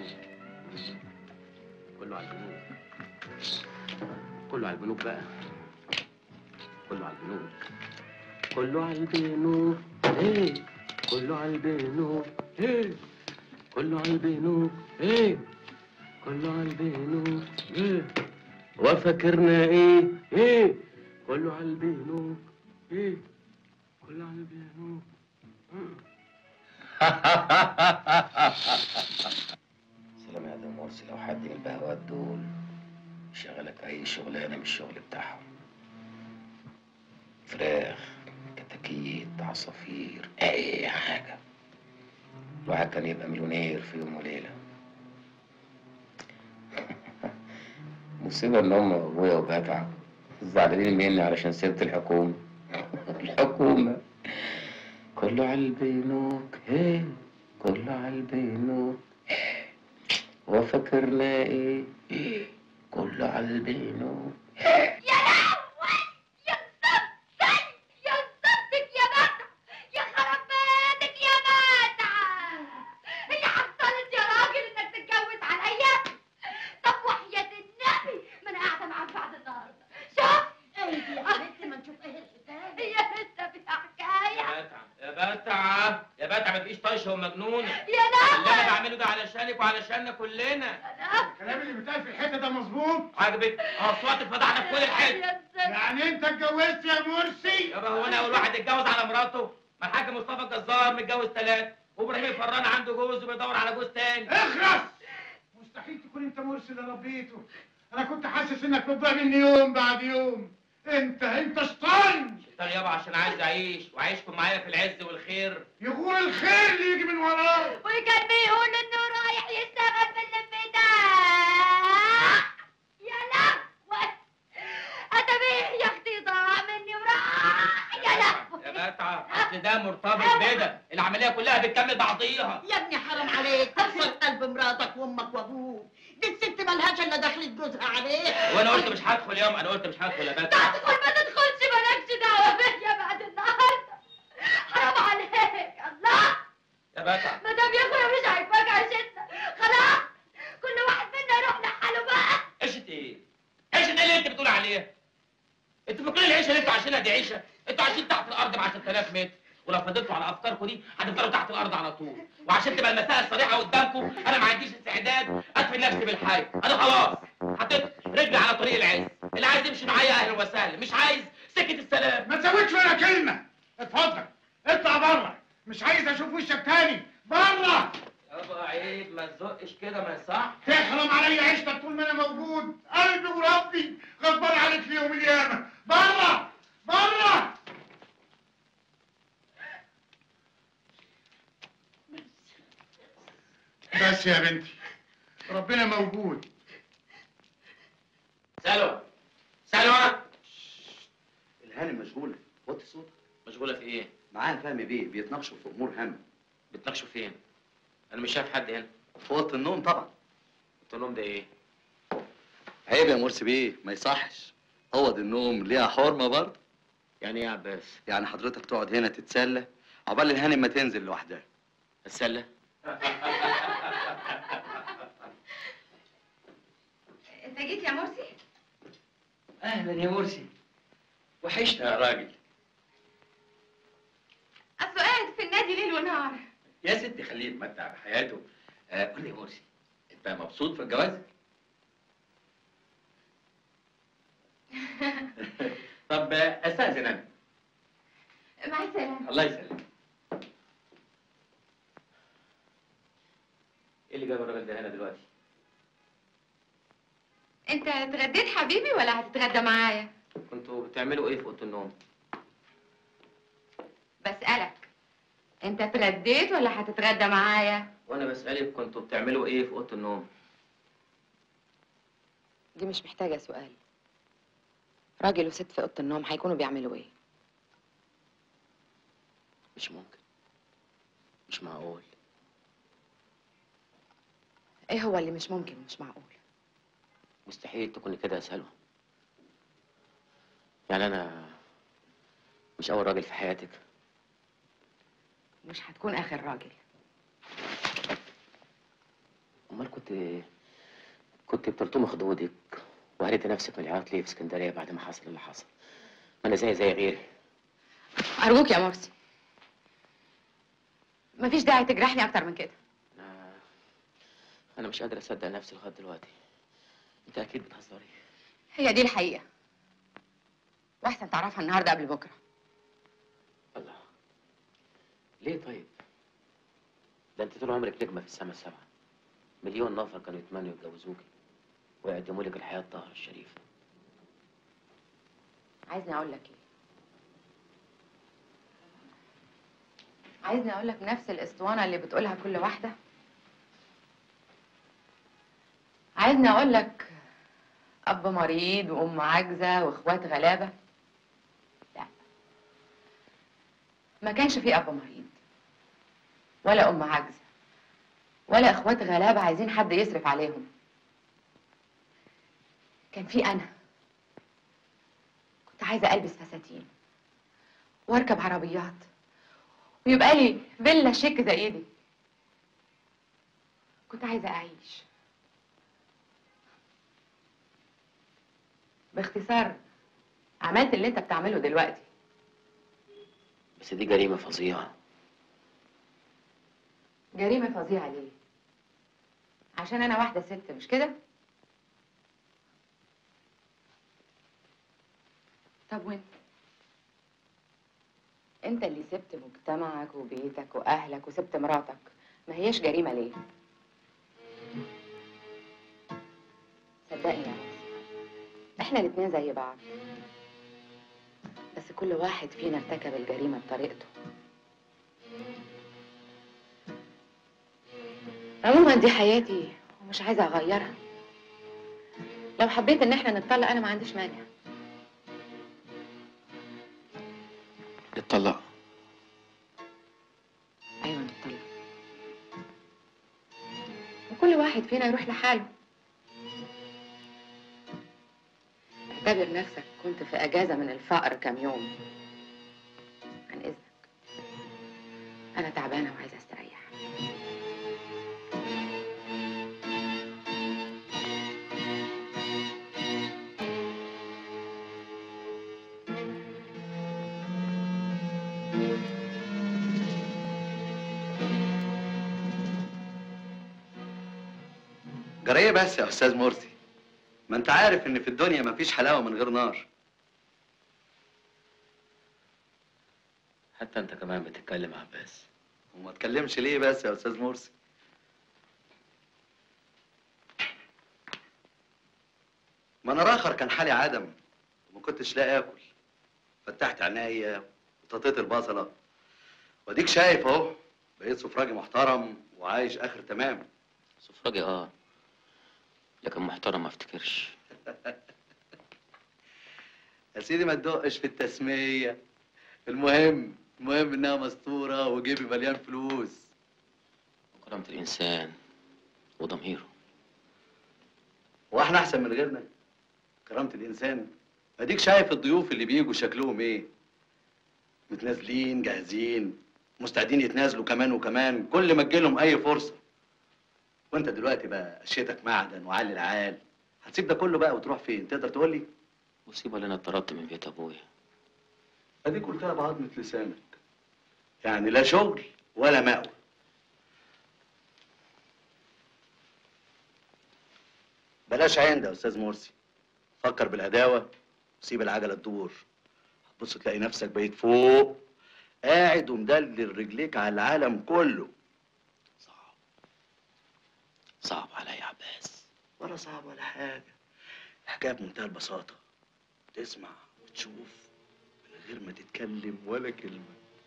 Speaker 8: كله على البنوك. كله على البنوك بقى. كله على البنوك. كله على البنوك. ايه كله على البنوك. ايه كله على البنوك. ايه كله على البنوك. ايه وفاكرنا ايه؟ ايه كله على البنوك. ايه كله على البنوك. سلام يا ده مرسي، لو حد من البهوات دول شغلك اي شغلانه من الشغل بتاعهم، فراخ كتاكيت عصافير اي حاجه، الواحد كان يبقى مليونير في يوم وليله. مصيبه ان هم ابويا وبتع زعلانين مني علشان سبت الحكومه. الحكومه كله على البنوك. ايه كله على البنوك. وفاكرنا ايه؟ ايه كله على البنوك.
Speaker 13: يا لهوي يا صبتك يا صبتك يا بتع يا خرباتك يا بتع. هي حصلت يا راجل انك تتجوز عليا؟ طب وحياة النبي ما انا قاعده معاك بعد النهارده. شوف ايه دي يا حبيبتي ما نشوف ايه الحكايه. هي لسه فيها حكايه.
Speaker 8: يا بتع يا بتع يا بتع ما تبقيش طايشه ومجنونه.
Speaker 13: يا نهار
Speaker 8: اللي انا بعمله ده علشان علشانك وعلشاننا كلنا.
Speaker 10: الكلام اللي بيتقال في الحته ده مظبوط؟
Speaker 8: عجبك؟ اه اصوات اتفضحنا في كل الحته.
Speaker 10: يعني انت اتجوزت يا مرسي؟
Speaker 8: يابا هو انا اول واحد اتجوز على مراته؟ ما الحاج مصطفى الجزار متجوز ثلاث، وابراهيم الفران عنده جوز وبيدور على جوز تاني.
Speaker 10: اخرس! مستحيل تكون انت مرسي اللي ربيته. انا كنت حاسس انك بتضيع مني يوم بعد يوم. انت انت شيطان.
Speaker 8: شيطان يابا عشان عايز اعيش وعايشكم معايا في العز والخير.
Speaker 10: يقول الخير اللي يجي من وراه.
Speaker 13: وكان بيقول انه رايح يشتغل في الانفتاح. يا لهوي اتبيه يا اختي ضاع مني وراح. يا لهوي
Speaker 8: يا بتعه اصل ده مرتبط بده، العمليه كلها بتكمل بعضيها.
Speaker 9: يا ابني حرام عليك تكسر قلب مراتك وامك وابوك. دي الست مالهاش الا دخلت جوزها عليه.
Speaker 8: وانا قلت مش هدخل يوم، انا قلت مش هدخل يا بتعه.
Speaker 13: تدخل ما تدخلش مالكش دعوه بيا بعد النهارده. حرام عليك الله.
Speaker 8: يا بتعه
Speaker 13: ما دام يا اخويا مش عاجباك عيشتنا خلاص كل واحد منا يروح لحاله بقى.
Speaker 8: عيشه ايه؟ عيشه ايه اللي انت بتقول عليها؟ انتوا فاكرين العيشه اللي انتوا عايشينها دي عيشه؟ انتوا عايشين تحت الارض ب عشرة آلاف متر، ولو فضلتوا على افكاركم دي هتفضلوا تحت الارض على طول. وعشان تبقى المسائل صريحه قدامكم انا ما عنديش استعداد ادفن نفسي بالحي. انا خلاص حطيت رجلي على طريق العز، اللي عايز يمشي معايا اهلا وسهلا، مش عايز سكه السلام.
Speaker 10: ما تزودش ولا كلمه. اتفضل اطلع بره. مش عايز اشوف وشك تاني. بره.
Speaker 8: يابا عيب ما تزقش كده ما يصح.
Speaker 10: تحرم عليا عيشتك طول ما انا موجود. قلبي وربي غضبان عليك في يوم القيامه. بره بره. بس يا بنتي ربنا موجود.
Speaker 8: سلوى سلوى
Speaker 5: الهانم مشغوله، وطي صوتك.
Speaker 8: مشغوله في ايه؟
Speaker 5: معاها فهمي بيه بيتناقشوا في امور هامه.
Speaker 8: بتناقشوا فين؟ انا مش شايف حد هنا.
Speaker 5: في اوضه النوم طبعا.
Speaker 8: اوضه النوم ده ايه؟
Speaker 5: عيب يا مرسي بيه، ما يصحش. اوض النوم ليها حرمه برضه.
Speaker 8: يعني ايه يا عباس؟
Speaker 5: يعني حضرتك تقعد هنا تتسلى عقبال الهانم ما تنزل لوحدها.
Speaker 8: اتسلى؟
Speaker 11: انت جيت يا مرسي؟
Speaker 2: اهلا يا مرسي، وحشنا يا راجل.
Speaker 11: اصله قاعد في النادي ليل ونهار.
Speaker 2: يا ستي خليه يتمتع بحياته. آه قول لي يا مرسي، انت مبسوط في الجواز؟ طب آه، استاذن انا.
Speaker 11: مع السلامه.
Speaker 2: الله يسلمك. ايه اللي جاب الراجل ده هنا دلوقتي؟
Speaker 11: انت اتغديت حبيبي ولا هتتغدى معايا؟
Speaker 8: كنتوا بتعملوا ايه في اوضه النوم؟
Speaker 11: بسألك انت اتغديت ولا هتتغدى معايا؟
Speaker 8: وانا بسألك كنتوا بتعملوا ايه في اوضه النوم؟
Speaker 7: دي مش محتاجة سؤال. راجل وست في أوضة النوم هيكونوا بيعملوا إيه؟
Speaker 8: مش ممكن، مش معقول.
Speaker 7: إيه هو اللي مش ممكن ومش معقول؟
Speaker 8: مستحيل تكوني كده يا سلوى. يعني انا مش اول راجل في حياتك.
Speaker 7: مش هتكون آخر راجل.
Speaker 8: امال كنت كنت بتلطمي خدودك وهريتي نفسك من العياط ليه في اسكندريه بعد ما حصل اللي حصل؟ ما انا زي زي غيري.
Speaker 7: أرجوك يا مرسي، مفيش داعي تجرحني أكتر من كده.
Speaker 8: انا انا مش قادر اصدق نفسي لغايه دلوقتي. انت اكيد بتهزري.
Speaker 7: هي دي الحقيقة، وأحسن تعرفها النهاردة قبل بكرة.
Speaker 8: الله، ليه طيب؟ ده انت طول عمرك نجمه في السما السبعه. مليون نفر كانوا يتمنوا يتجوزوكي ويقدموا لك الحياه الطاهره الشريفه.
Speaker 7: عايزني أقول لك إيه؟ عايزني أقول لك نفس الأسطوانة اللي بتقولها كل واحدة؟ عايزني أقول لك أب مريض وأم عاجزة وإخوات غلابة؟ لا، ما كانش في أب مريض ولا أم عاجزة ولا إخوات غلابة عايزين حد يصرف عليهم. كان في أنا كنت عايزة ألبس فساتين وأركب عربيات ويبقى لي فيلا شيك زي دي. كنت عايزة أعيش. باختصار عملت اللي انت بتعمله دلوقتي.
Speaker 8: بس دي جريمه فظيعه.
Speaker 7: جريمة فظيعة ليه؟
Speaker 11: عشان انا واحده ست مش كده؟ طب وانت؟ انت اللي سبت مجتمعك وبيتك واهلك وسبت مراتك، ما هياش جريمه ليه؟ صدقني يا ناس، احنا الاتنين زي بعض، بس كل واحد فينا ارتكب الجريمه بطريقته. عموما دي حياتي ومش عايزه اغيرها. لو حبيت ان احنا نتطلق انا ما عنديش مانع.
Speaker 8: نتطلق؟
Speaker 11: ايوه نتطلق، وكل واحد فينا يروح لحاله. اعتبر نفسك كنت في اجازه من الفقر كام يوم. عن اذنك، انا تعبانه وعايزه استريح.
Speaker 5: جرى بس يا استاذ مرسي؟ ما انت عارف ان في الدنيا مفيش حلاوه من غير نار.
Speaker 8: حتى انت كمان بتتكلم يا عباس.
Speaker 5: وما تكلمش ليه بس يا استاذ مرسي؟ ما انا راخر كان حالي عدم وما كنتش لاقي اكل. فتحت عينيا وططيت البصله واديك شايف اهو، بقيت سفراجي محترم وعايش اخر تمام.
Speaker 8: سفراجي اه، لكن محترم ما افتكرش.
Speaker 5: يا سيدي ما تدقش في التسميه. المهم المهم انها مستوره وجيبي مليان فلوس.
Speaker 8: كرامة الانسان وضميره.
Speaker 5: واحنا احسن من غيرنا؟ كرامه الانسان؟ اديك شايف الضيوف اللي بيجوا شكلهم ايه؟ متنازلين جاهزين مستعدين يتنازلوا كمان وكمان كل ما تجيلهم اي فرصه. وانت دلوقتي بقى قشيتك معدن وعلي العال، هتسيب ده كله بقى وتروح فين؟ تقدر تقول لي؟
Speaker 8: مصيبه اللي انا اتطردت من بيت ابويا.
Speaker 5: اديك قلتها بعضمة لسانك، يعني لا شغل ولا مأوى. بلاش عند يا استاذ مرسي، فكر بالهداوه وسيب العجله تدور. هتبص تلاقي نفسك بقيت فوق قاعد ومدلل رجليك على العالم كله.
Speaker 8: صعب صعب عليا يا عباس.
Speaker 5: ولا صعب ولا حاجه، الحكايه بمنتهى البساطه، تسمع وتشوف من غير ما تتكلم ولا كلمه.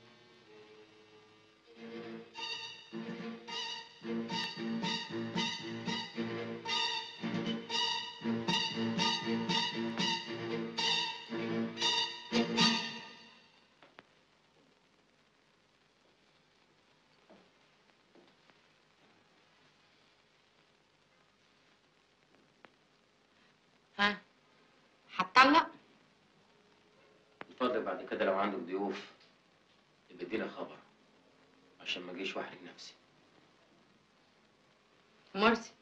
Speaker 11: ها هتطلق؟
Speaker 8: الفضل بعد كده لو عندك ضيوف يبقى ادينا خبر عشان ما اجيش واحرج نفسي.
Speaker 11: مرسي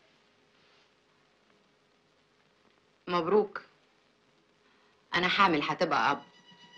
Speaker 11: مبروك، انا حامل هتبقى اب.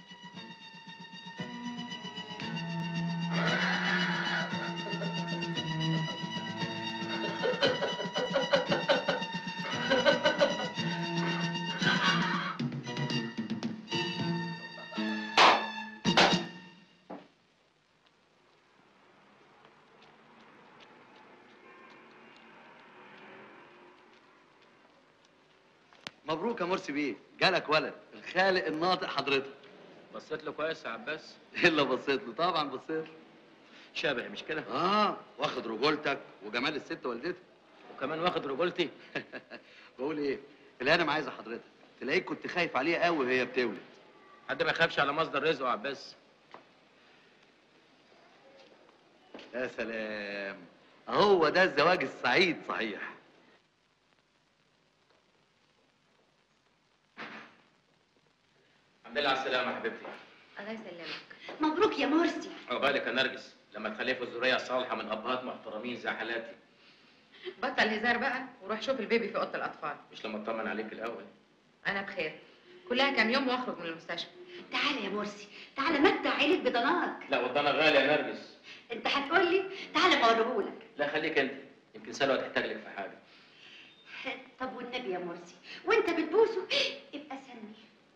Speaker 5: مبروك يا مرسي بيه، جالك ولد، الخالق الناطق حضرتك.
Speaker 8: بصيت له كويس يا عباس؟
Speaker 5: الا بصيت له؟ طبعا بصيت له.
Speaker 8: شبه مش كده؟
Speaker 5: اه، واخد رجولتك وجمال الست والدتك.
Speaker 8: وكمان واخد رجولتي.
Speaker 5: بقول ايه؟ الهانم عايزه حضرتك، تلاقيك كنت خايف عليها قوي وهي بتولد.
Speaker 8: حد ما يخافش على مصدر رزقه يا عباس.
Speaker 5: يا سلام، هو ده الزواج السعيد صحيح.
Speaker 8: الحمد لله على السلامة يا حبيبتي.
Speaker 9: الله يسلمك. مبروك يا مرسي.
Speaker 8: عقبالك يا نرجس لما تخلفوا الذرية الصالحة من أبهات محترمين زي حالاتي.
Speaker 11: بطل هزار بقى وروح شوف البيبي في اوضه الاطفال.
Speaker 8: مش لما اطمن عليك الأول؟
Speaker 11: انا بخير، كلها كام يوم واخرج من المستشفى.
Speaker 9: تعالى يا مرسي، تعالى متع عيلة بضناك.
Speaker 8: لا والضنا غالي يا نرجس.
Speaker 9: انت هتقول لي تعالى ما اوريهولك.
Speaker 8: لا خليك انت، يمكن سلوى تحتاج لك في حاجة.
Speaker 9: طب والنبي يا مرسي وانت بتبوسه ابقى سمي.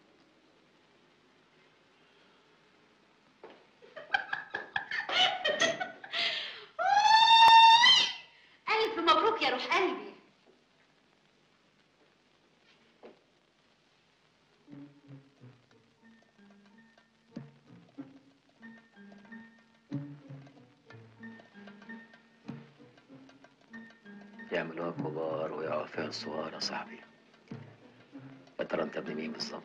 Speaker 9: ألف مبروك يا روح قلبي.
Speaker 2: يعملوها كبار ويقعوا فيها الصغار يا صاحبي. يا ترى انت ابن مين بالظبط؟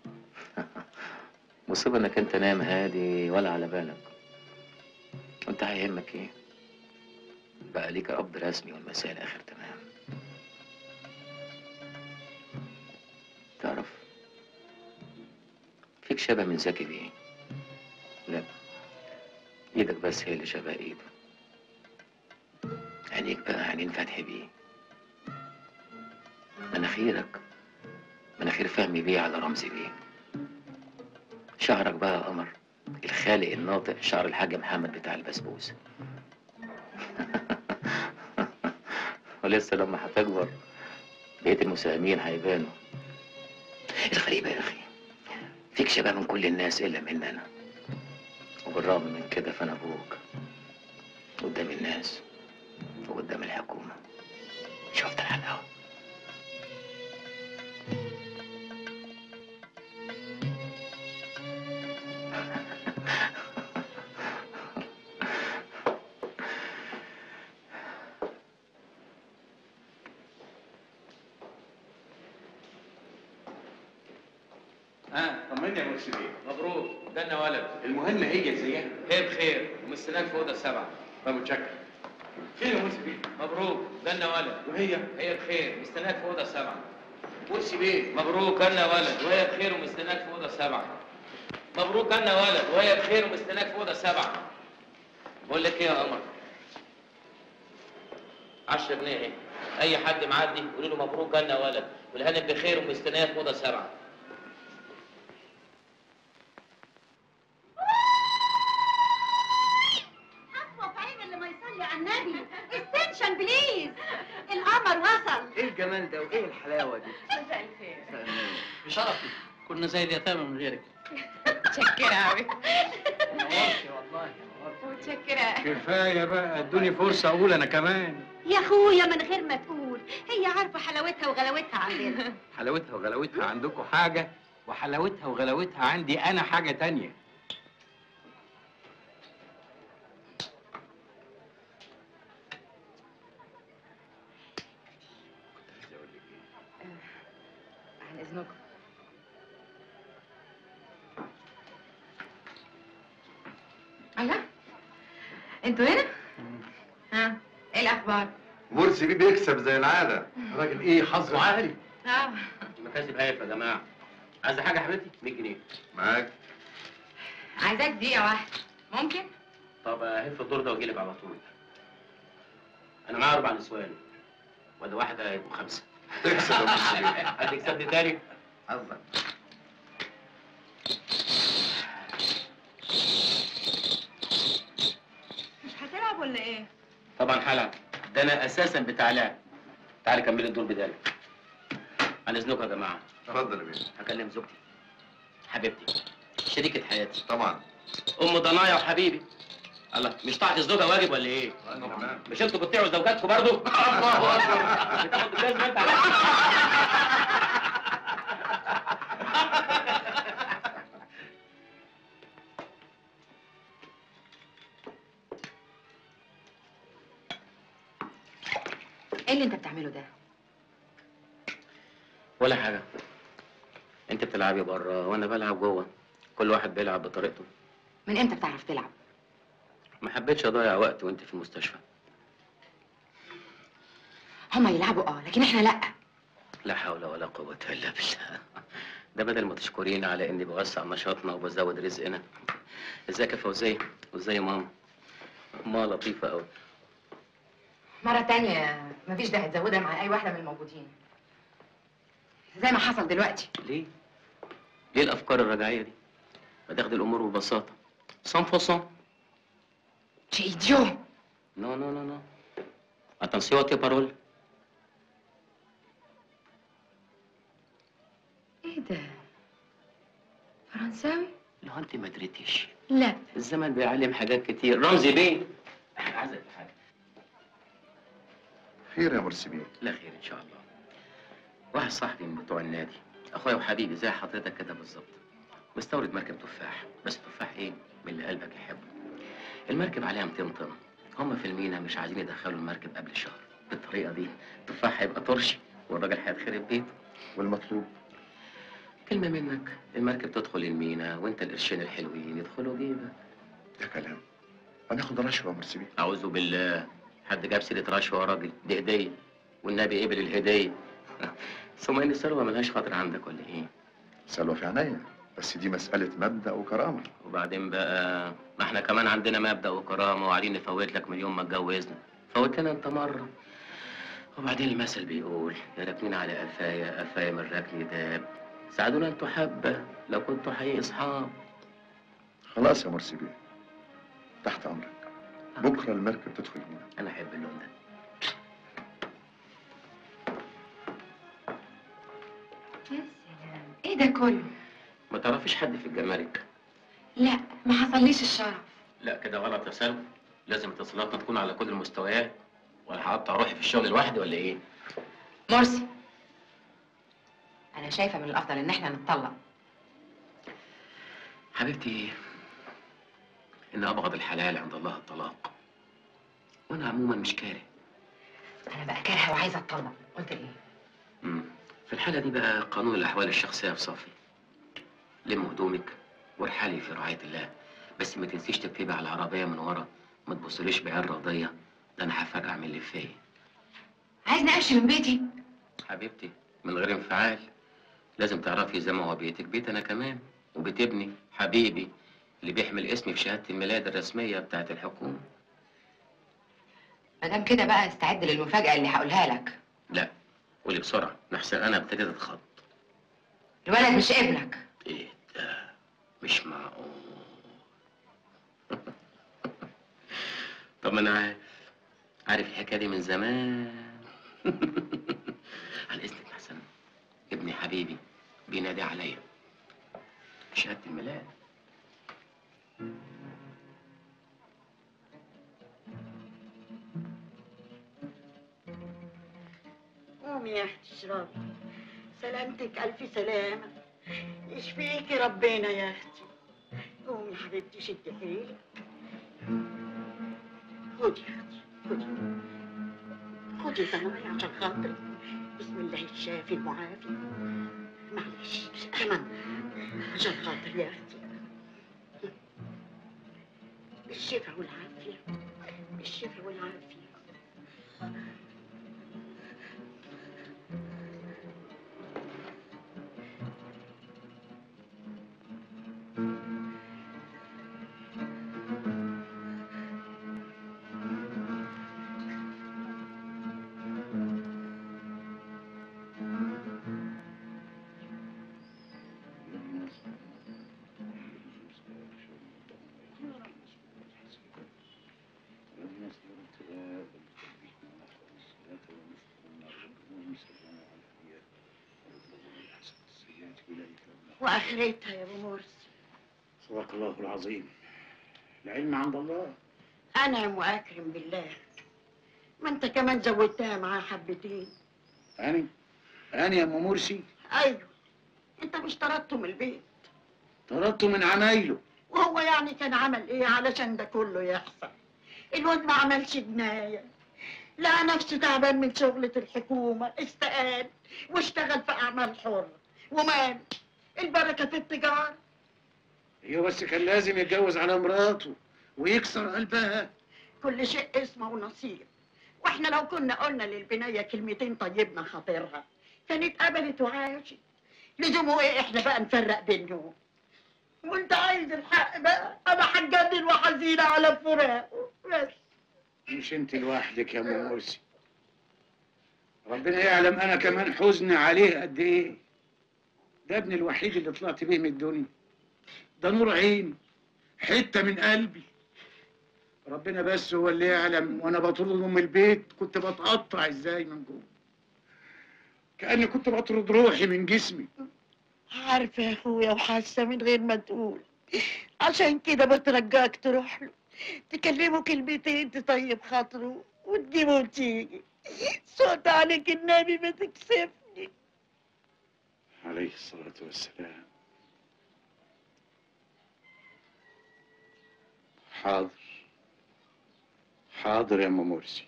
Speaker 2: مصيبة انك انت نايم هادي ولا على بالك. وانت هيهمك ايه؟ بقى ليك قبض رسمي والمسائل اخر تمام. تعرف فيك شبه من زكي بيه. لا ايدك بس هي اللي شبه ايده. عينيك بقى عينين فتحي بيه. مناخيرك مناخير فهمي بيه على رمزي بيه. شعرك بقى يا قمر الخالق الناطق شعر الحاج محمد بتاع البسبوس. ولسه لما هتكبر بقية المساهمين هيبانوا. الغريبة يا أخي فيك شبه من كل الناس إلا من أنا. وبالرغم من كده فأنا أبوك قدام الناس وقدام الحكومة. شفت الحلاوة؟
Speaker 6: ها طمني يا مرسي بيه.
Speaker 8: مبروك جالنا ولد.
Speaker 6: المهمة هي زيها.
Speaker 8: هي بخير ومستناك في اوضه سبعه.
Speaker 6: طب متشكر. فين يا مرسي بيه؟
Speaker 8: مبروك جالنا ولد.
Speaker 6: وهي؟
Speaker 8: هي بخير مستناك في اوضه سبعه. مرسي بيه مبروك جالنا ولد وهي بخير ومستناك في اوضه سبعه. مبروك جالنا ولد وهي بخير ومستناك في اوضه سبعه. بقول لك ايه يا قمر؟ عشرة جنيه اهي. اي حد معدي قولوا له مبروك جالنا ولد والهانم بخير ومستناك في اوضه سبعه.
Speaker 9: النبي استنشن بليز. القمر وصل.
Speaker 14: ايه الجمال ده وايه الحلاوه دي؟
Speaker 9: مساء الخير.
Speaker 5: بشرفي كنا زي اليتامى من غيرك.
Speaker 11: متشكرة أوي.
Speaker 14: نورتي والله
Speaker 11: متشكرة.
Speaker 12: كفايه بقى ادوني فرصه اقول انا كمان.
Speaker 9: يا اخويا من غير ما تقول هي عارفه حلاوتها وغلاوتها عندنا.
Speaker 12: حلاوتها وغلاوتها عندكم حاجه وحلاوتها وغلاوتها عندي انا حاجه تانية.
Speaker 11: عن إذنكم. الله انتوا هنا؟ ها ايه الأخبار؟
Speaker 3: مرسي بيه بيكسب زي العادة.
Speaker 5: راجل ايه حظه عالي.
Speaker 11: اه
Speaker 2: المكاسب هايف يا جماعة. عايزة حاجة يا حبيبتي؟ مية جنيه.
Speaker 3: معاك.
Speaker 11: عايزاك دقيقة واحدة ممكن؟
Speaker 2: طب هف الدور ده واجيلك على طول. أنا معايا أربع نسوان. وده واحدة هيبقوا خمسة.
Speaker 3: تكسب يا مرسي بيه.
Speaker 2: هتكسبني تاني؟
Speaker 3: حظك.
Speaker 11: مش هتلعب ولا ايه؟
Speaker 2: طبعا هلعب. ده أنا أساسا بتاع لعب. تعالي كملي الدور بدالي. عن إذنكم يا جماعة.
Speaker 3: اتفضل يا بيه.
Speaker 2: هكلم زوجتي. حبيبتي. شريكة حياتي.
Speaker 3: طبعا.
Speaker 2: أم ضنايا وحبيبي. الله مش طاعة الزوجة واجب ولا إيه؟
Speaker 3: تمام.
Speaker 2: مش أنتوا بتطيعوا زوجاتكم برضه؟ الله أكبر. بتاخدوا الجزمة أنت على
Speaker 11: ايه اللي انت بتعمله ده؟
Speaker 2: ولا حاجة. أنت بتلعبي بره وأنا بلعب جوه. كل واحد بيلعب بطريقته.
Speaker 11: من امتى بتعرف تلعب؟
Speaker 2: ما حبيتش أضيع وقت وأنت في المستشفى.
Speaker 11: هما يلعبوا اه لكن احنا لا.
Speaker 2: لا حول ولا قوة إلا بالله. ده بدل ما تشكريني على إني بوسع نشاطنا وبزود رزقنا. ازيك يا فوزية؟ وازاي ماما؟ ماما لطيفة أوي.
Speaker 11: مرة تانية مفيش داعي تزودها مع أي واحدة من الموجودين. زي ما حصل دلوقتي.
Speaker 2: ليه؟ ليه الأفكار الرجعية دي؟ ما تاخدي الأمور ببساطة. سان فوسون.
Speaker 11: شي إيديو.
Speaker 2: نو نو نو نو. Attention à tes paroles.
Speaker 11: فرنساوي؟
Speaker 2: لو انت ما دريتيش
Speaker 11: لا.
Speaker 2: الزمن بيعلم حاجات كتير. رمزي بيه عايزك في حاجه.
Speaker 3: خير يا مرسي بيه؟
Speaker 2: لا خير ان شاء الله. واحد صاحبي من بتوع النادي، اخويا وحبيبي زي حضرتك كده بالظبط، مستورد مركب تفاح، بس تفاح ايه؟ من اللي قلبك يحبه. المركب عليها مئتين طن، هم في المينا مش عايزين يدخلوا المركب قبل شهر. بالطريقه دي التفاح هيبقى طرشي والراجل هيتخرب بيته.
Speaker 3: والمطلوب؟
Speaker 2: كلمه منك، المركب تدخل المينا وانت القرشين الحلوين يدخلوا جيبك.
Speaker 3: ده كلام. هناخد رشوه يا مرسي بيه؟
Speaker 2: اعوذ بالله، حد جاب سيره رشوه يا راجل؟ دي هديه والنبي قبل الهديه. ثم ان الثروه ملهاش خاطر عندك ولا ايه؟
Speaker 3: سلوى في عينيا، بس دي مساله مبدا وكرامه.
Speaker 2: وبعدين بقى ما احنا كمان عندنا مبدا وكرامه وقاعدين نفوت لك من يوم ما اتجوزنا. فوت لنا انت مره. وبعدين المثل بيقول يا راكنين على قفايا قفايا من ركن داب، ساعدونا انتوا حبه لو كنتوا حقيقي اصحاب.
Speaker 3: خلاص يا مرسي بيه، تحت امرك. بكره المركب تدخل المينا.
Speaker 2: انا احب اللون ده.
Speaker 11: يا سلام، ايه ده كله؟
Speaker 2: ما تعرفيش حد في الجمارك؟
Speaker 11: لا، ما حصليش الشرف.
Speaker 2: لا كده غلط يا سلوى، لازم اتصالاتنا تكون على كل المستويات. ولا هقطع روحي في الشغل لوحدي ولا ايه؟
Speaker 11: مرسي، انا شايفه من الافضل ان احنا نتطلق.
Speaker 2: حبيبتي، ان ابغض الحلال عند الله الطلاق، وانا عموما مش كاره.
Speaker 11: انا بقى كارهه وعايزه اتطلق. قلت ايه؟
Speaker 2: امم في الحاله دي بقى قانون الاحوال الشخصيه في صفي. لم هدومك وارحلي في رعايه الله، بس ما تنسيش تكتبي على العربيه من ورا ما تبصليش بعين راضيه، ده انا هفرقع من اللي فيا.
Speaker 11: عايزني امشي من بيتي؟
Speaker 2: حبيبتي من غير انفعال، لازم تعرفي زي ما هو بيتك بيت انا كمان، وبيت ابني حبيبي اللي بيحمل اسمي في شهاده الميلاد الرسميه بتاعت الحكومه.
Speaker 11: ما دام كده بقى استعد للمفاجاه اللي هقولها لك.
Speaker 2: لا قولي بسرعه لحسن انا ابتديت اتخض.
Speaker 11: الولد مش ابنك.
Speaker 2: ايه ده؟ مش معقول. طب ما انا عارف عارف الحكايه دي من زمان. على اذنك يا حسن، ابني حبيبي بينادي عليا شهاده الميلاد.
Speaker 15: قومي يا اختي اشربي. سلامتك الف سلامه، يشفيكي ربنا يا اختي. قومي يا حبيبتي شدي حيلك. خدي يا اختي خدي خدي زماني عشان خاطري. بسم الله الشافي المعافي. معلش كمان عشان خاطري يا اختي. بالشفا والعافيه بالشفا والعافيه. واخرتها يا ابو مرسي.
Speaker 10: صدق الله العظيم. العلم عند الله.
Speaker 15: انعم واكرم بالله. ما انت كمان زودتها معاه حبتين.
Speaker 10: أنا أنا يا أم مرسي.
Speaker 15: ايوه، انت مش طردته من البيت؟
Speaker 10: طردته من عمايله.
Speaker 15: وهو يعني كان عمل ايه علشان ده كله يحصل؟ الواد ما عملش جنايه، لقى نفسه تعبان من شغلة الحكومة، استقال واشتغل في أعمال حرة ومال. البركة في التجارة.
Speaker 10: ايوه بس كان لازم يتجوز على مراته ويكسر قلبها.
Speaker 15: كل شيء اسمه ونصيب، واحنا لو كنا قلنا للبنية كلمتين طيبنا خاطرها كانت قبلت وعاشت. لزومه ايه احنا بقى نفرق بينهم؟ وانت عايز الحق بقى، انا هتجنن وحزينة على فراقه بس.
Speaker 10: مش انت لوحدك يا ام مرسي، ربنا يعلم انا كمان حزن عليه قد ايه. ده ابني الوحيد اللي طلعت بيه من الدنيا، ده نور عيني، حته من قلبي. ربنا بس هو اللي يعلم وانا بطرده من البيت كنت بتقطع ازاي من جوه، كاني كنت بطرد روحي من جسمي.
Speaker 15: عارفة يا اخويا وحاسة من غير ما تقول، عشان كده بترجاك تروح له تكلمه كلمتين تطيب خاطره وتجيبه وتيجي. صوت عليك النبي ما تكسفني.
Speaker 10: عليه الصلاة والسلام. حاضر حاضر يا ام مرسي.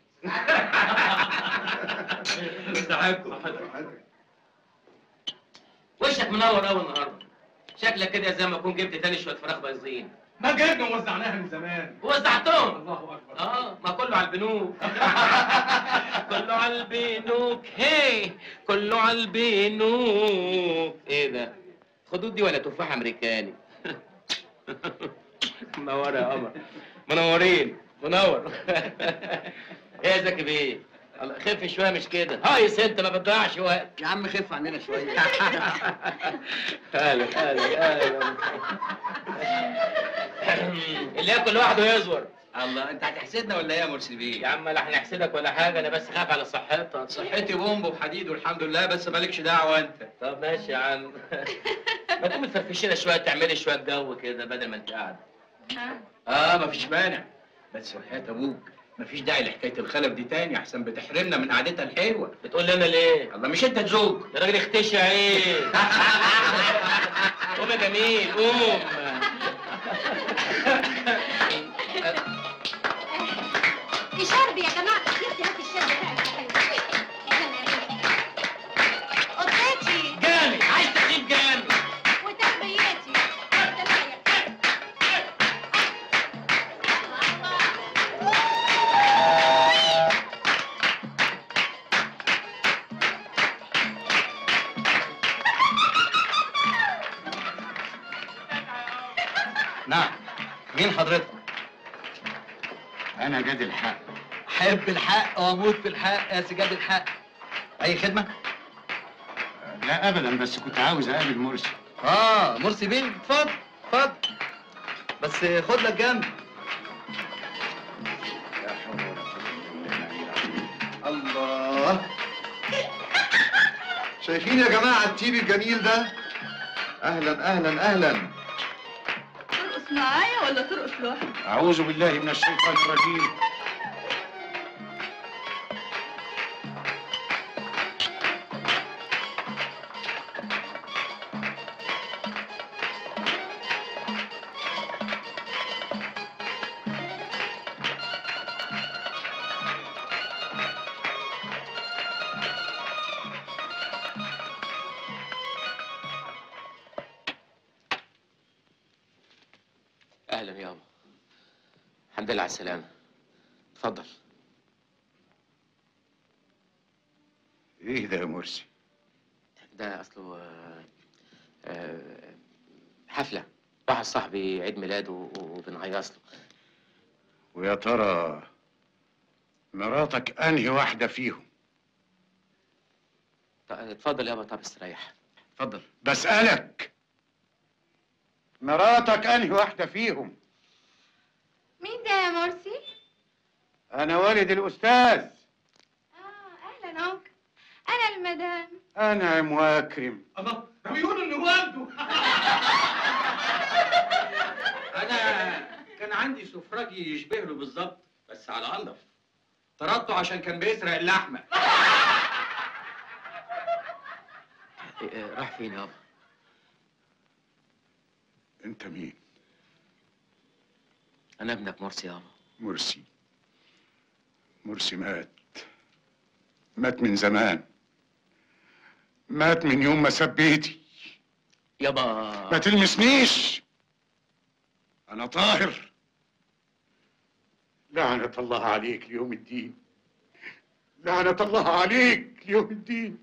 Speaker 8: وشك منور قوي النهارده. شكلك كده زي ما اكون جبت تاني شويه فراخ بايظين.
Speaker 12: ما جبنا ووزعناها من زمان.
Speaker 8: وزعتهم؟
Speaker 12: الله اكبر.
Speaker 8: اه ما كله على البنوك. كله على البنوك، هي كله على البنوك. ايه ده؟ خدود دي ولا تفاح امريكاني؟ منوره يا قمر. منورين. منور. ايه يا زكي بيه؟ الله خف شويه مش كده. هايص انت ما بتضيعش وقت.
Speaker 5: يا عم خف عننا شويه.
Speaker 8: هلا هلا هلا. اللي ياكل لوحده يزور.
Speaker 5: الله انت هتحسدنا ولا ايه يا مرسي بيه؟
Speaker 8: يا عم لا هنحسدك ولا حاجه، انا بس خاف على صحتك.
Speaker 5: صحتي بومب وحديد والحمد لله، بس مالكش دعوه انت.
Speaker 8: طب ماشي يا عم. ما تقومي تفرفشينا شويه، تعملي شويه جو كده بدل ما انت قاعده.
Speaker 5: اه مفيش مانع، بس وحياة ابوك مفيش داعي لحكايه الخلف دي تاني، احسن بتحرمنا من قعدتها الحلوه.
Speaker 8: بتقول لي انا ليه؟
Speaker 5: الله مش انت تزوج
Speaker 8: يا راجل اختشي عيب. قوم يا جميل قوم.
Speaker 13: شرب يا جماعه. يا هات الشرب بتاعك. قطتي
Speaker 8: جامد، عايز تخيب جامد.
Speaker 13: وتربيتي.
Speaker 5: نعم، مين حضرتك؟
Speaker 10: انا جاد الحق.
Speaker 5: احب الحق واموت في الحق يا سجاد الحق. اي خدمه؟
Speaker 10: لا ابدا، بس كنت عاوز اقابل مرسي.
Speaker 5: اه مرسي بيه، اتفضل اتفضل، بس خد لك جنب.
Speaker 10: لا حول ولا قوة.
Speaker 16: الله، شايفين يا جماعة التيب الجميل ده؟ أهلا أهلا أهلا.
Speaker 13: ترقص معايا ولا ترقص لوحدك؟
Speaker 10: اعوذ بالله من الشيطان الرجيم.
Speaker 8: اهلا يابا. الحمد لله على السلامه. اتفضل.
Speaker 10: ايه ده يا مرسي؟
Speaker 8: ده اصله آه، آه، حفله واحد صاحبي عيد ميلاده وبنهيص له.
Speaker 10: ويا ترى مراتك انهي واحده فيهم؟
Speaker 8: طب اتفضل يابا. طب استريح.
Speaker 5: اتفضل.
Speaker 10: بسألك مراتك انهي واحده فيهم؟
Speaker 13: مين ده يا مرسي؟
Speaker 10: انا والد الاستاذ.
Speaker 13: اه اهلا انكل. انا المدام.
Speaker 10: انعم واكرم.
Speaker 12: الله، ده بيقولوا انه والده.
Speaker 5: انا كان عندي سفراجي يشبه له بالظبط، بس على انضف. طردته عشان كان بيسرق اللحمه.
Speaker 8: راح فين يابا؟
Speaker 10: انت مين؟
Speaker 8: انا ابنك مرسي يابا.
Speaker 10: مرسي. مرسي مات. مات من زمان. مات من يوم ما ساب بيتي.
Speaker 8: يابا
Speaker 10: ما تلمسنيش، انا طاهر. لعنة الله عليك ليوم الدين. لعنة الله عليك ليوم الدين.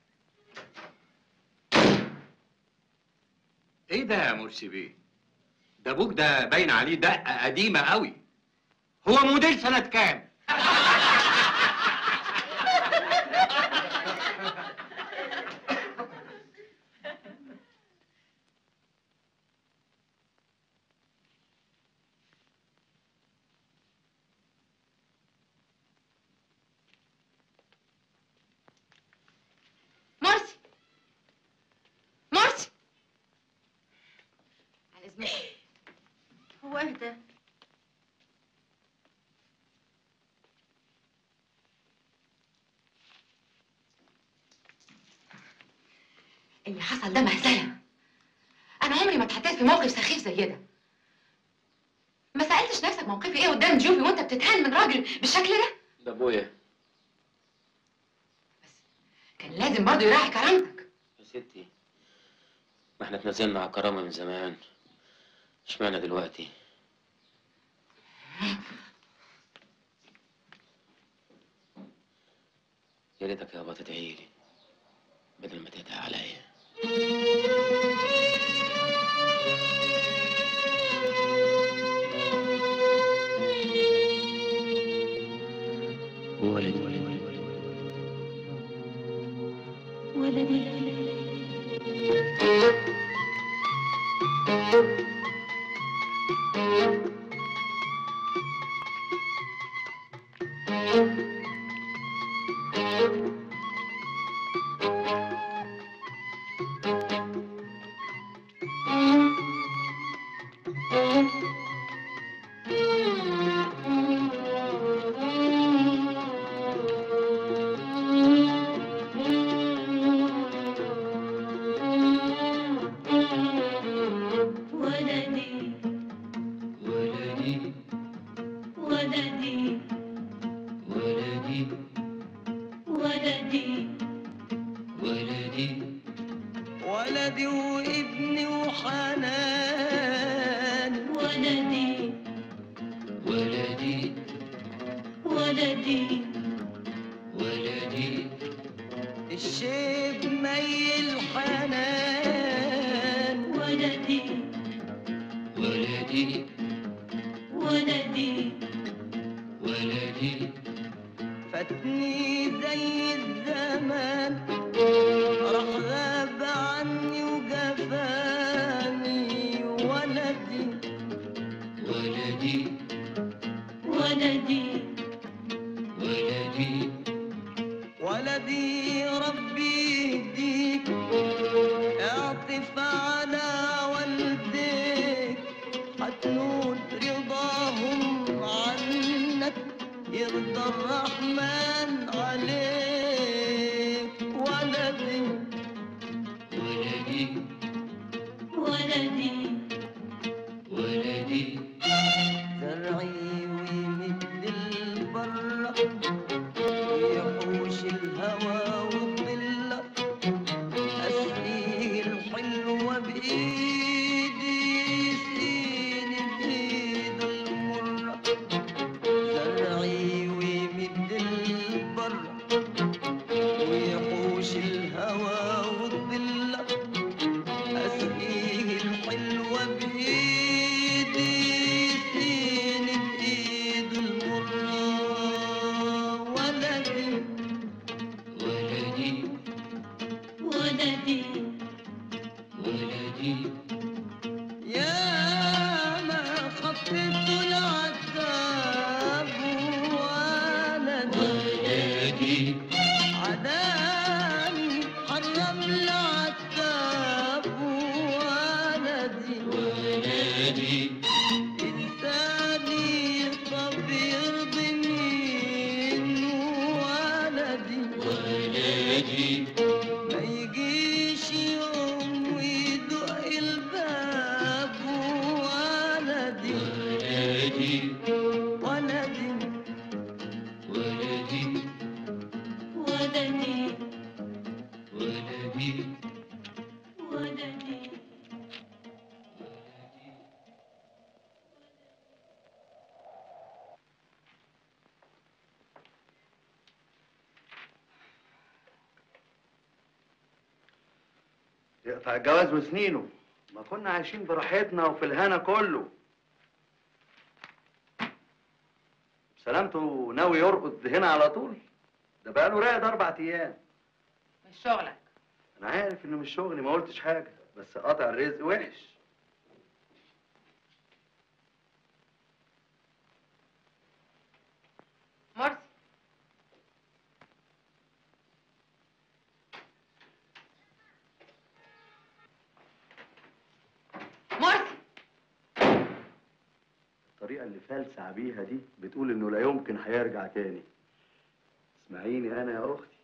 Speaker 5: ايه ده يا مرسي بيه؟ ده ابوك ده باين عليه دقه قديمه قوي. هو موديل سنه كام؟
Speaker 13: مرسي مرسي
Speaker 11: اذنك.
Speaker 9: هو اهدى.
Speaker 11: اللي حصل ده مهزله. انا عمري ما اتحطيت في موقف سخيف زي ده. ما سالتش نفسك موقفي ايه قدام ضيوفي وانت بتتهان من راجل بالشكل ده؟
Speaker 8: ده ابويا.
Speaker 11: كان لازم برضه يراعي كرامتك.
Speaker 8: يا ستي ما احنا اتنازلنا على الكرامه من زمان، اشمعنى دلوقتي؟ يا ريتك يابا تدعيلي بدل ما تدعي عليا. ولدي
Speaker 13: ولدي
Speaker 5: يقطع الجواز وسنينه، ما كنا عايشين براحتنا وفي الهنا كله. سلامته ناوي يرقد هنا على طول؟ ده بقاله راقد اربع ايام.
Speaker 11: مش شغلك.
Speaker 5: انا عارف انه مش شغلي، ما قلتش حاجه، بس قطع الرزق وحش.
Speaker 11: مرسي مرسي
Speaker 5: اللي فالسع بيها دي بتقول انه لا يمكن هيرجع تاني. اسمعيني انا يا اختي.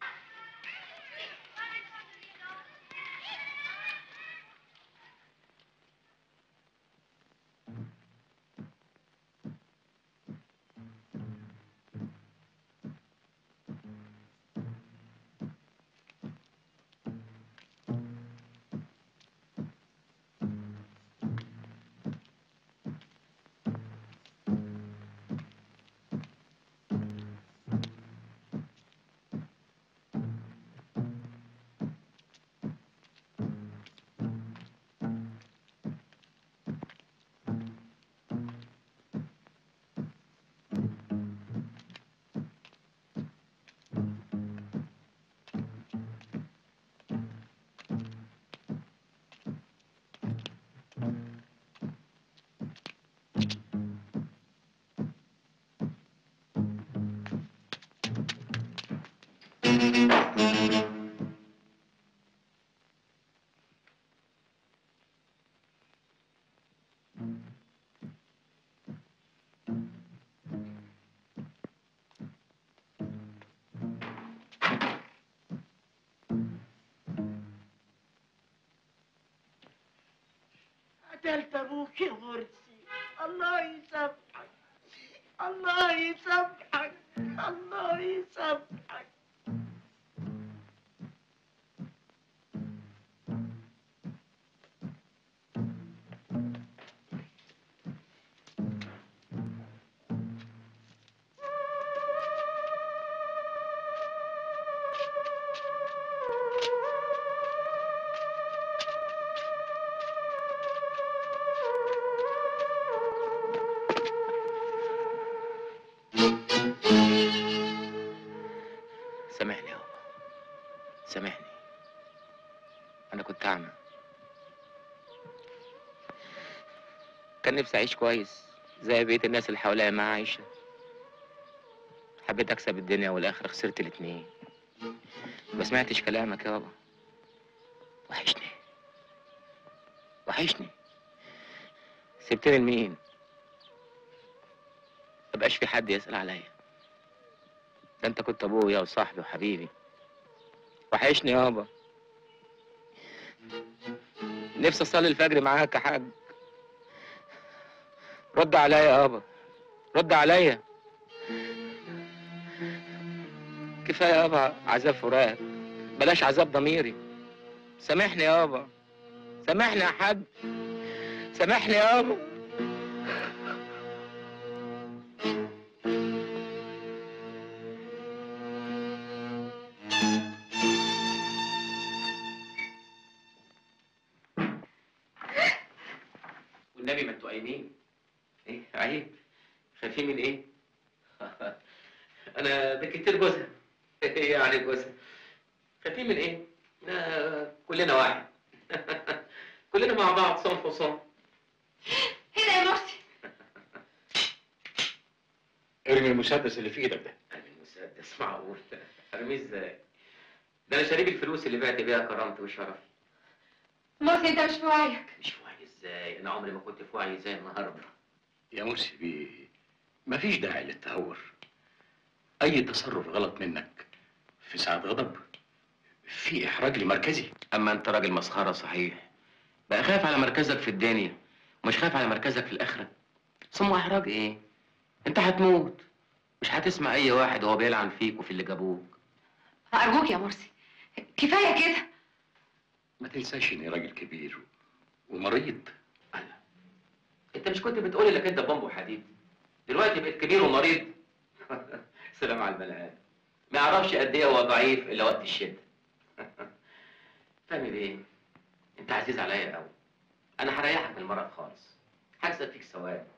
Speaker 15: قتلت ابوك يا مرسي. الله يسامحك، الله يسامحك، الله يسامحك.
Speaker 8: سامحني يابا، سامحني. أنا كنت أعمى. كان نفسي أعيش كويس زي بقية الناس اللي حواليا ما عايشة. حبيت أكسب الدنيا والآخرة، خسرت الاتنين. ما سمعتش كلامك يابا. وحشني وحشني. سبتني لمين؟ مبقاش في حد يسأل عليا. ده انت كنت ابويا وصاحبي وحبيبي. وحشني يابا. نفسي اصلي الفجر معاك يا حاج. رد عليا يابا، رد عليا. كفايه يابا عذاب فراق، بلاش عذاب ضميري. سامحني يابا، سامحني يا حاج، سامحني يابا. والنبي ما انتوا قايمين. ايه عيب، خايفين من ايه؟ انا ده كتير جوزها. ايه يعني جوزها؟ خايفين من ايه؟ آه كلنا واحد. كلنا مع بعض صنف وصنف.
Speaker 11: هنا يا مرسي.
Speaker 6: ارمي المسدس اللي في ايدك ده.
Speaker 8: ارمي المسدس؟ معقول؟ ارميه ازاي؟ ده انا شاريب الفلوس اللي بعت بيها كرامتي وشرفي.
Speaker 11: مرسي انت مش في وعيك.
Speaker 8: مش في وعي ازاي؟ انا عمري ما كنت في وعي زي النهارده.
Speaker 6: يا مرسي بيه، مفيش داعي للتهور. اي تصرف غلط منك في ساعة غضب في احراج لمركزي.
Speaker 8: اما انت راجل مسخره صحيح. بقى خايف على مركزك في الدنيا ومش خايف على مركزك في الاخره. ثم احراج ايه؟ انت هتموت، مش هتسمع اي واحد وهو بيلعن فيك وفي اللي جابوك.
Speaker 11: ارجوك يا مرسي، كفايه كده.
Speaker 6: ما تنساش اني راجل كبير ومريض.
Speaker 8: الله، انت مش كنت بتقولي انك انت بامبو حديد؟ دلوقتي بقيت كبير ومريض. سلام على البني ادم، ما يعرفش قد ايه هو ضعيف الا وقت الشده. تعمل ايه؟ انت عزيز عليا قوي. انا هريحك من المرض خالص، هكسب فيك ثواب.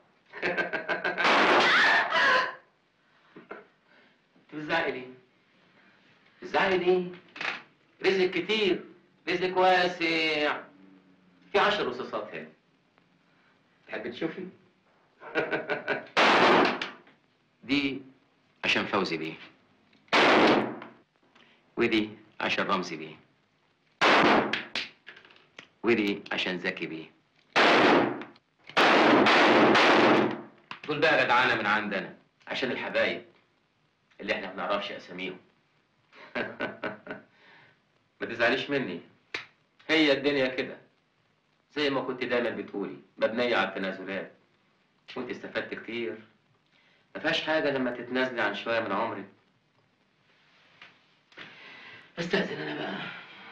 Speaker 8: بتزعقي ليه؟ بتزعقي ليه؟ رزق كتير، رزق واسع. في عشر رصاصات هنا. تحب تشوفي؟ دي عشان فوزي بيه، ودي عشان رمزي بيه، ودي عشان زكي بيه.
Speaker 2: تقول بقى جدعانه من عندنا عشان الحبايب اللي احنا ما بنعرفش اساميهم. ما تزعليش مني، هي الدنيا كده زي ما كنت دايما بتقولي مبنيه على التنازلات، وانت استفدت كتير. ما فيهاش حاجه لما تتنازلي عن شويه من عمرك. استاذن انا بقى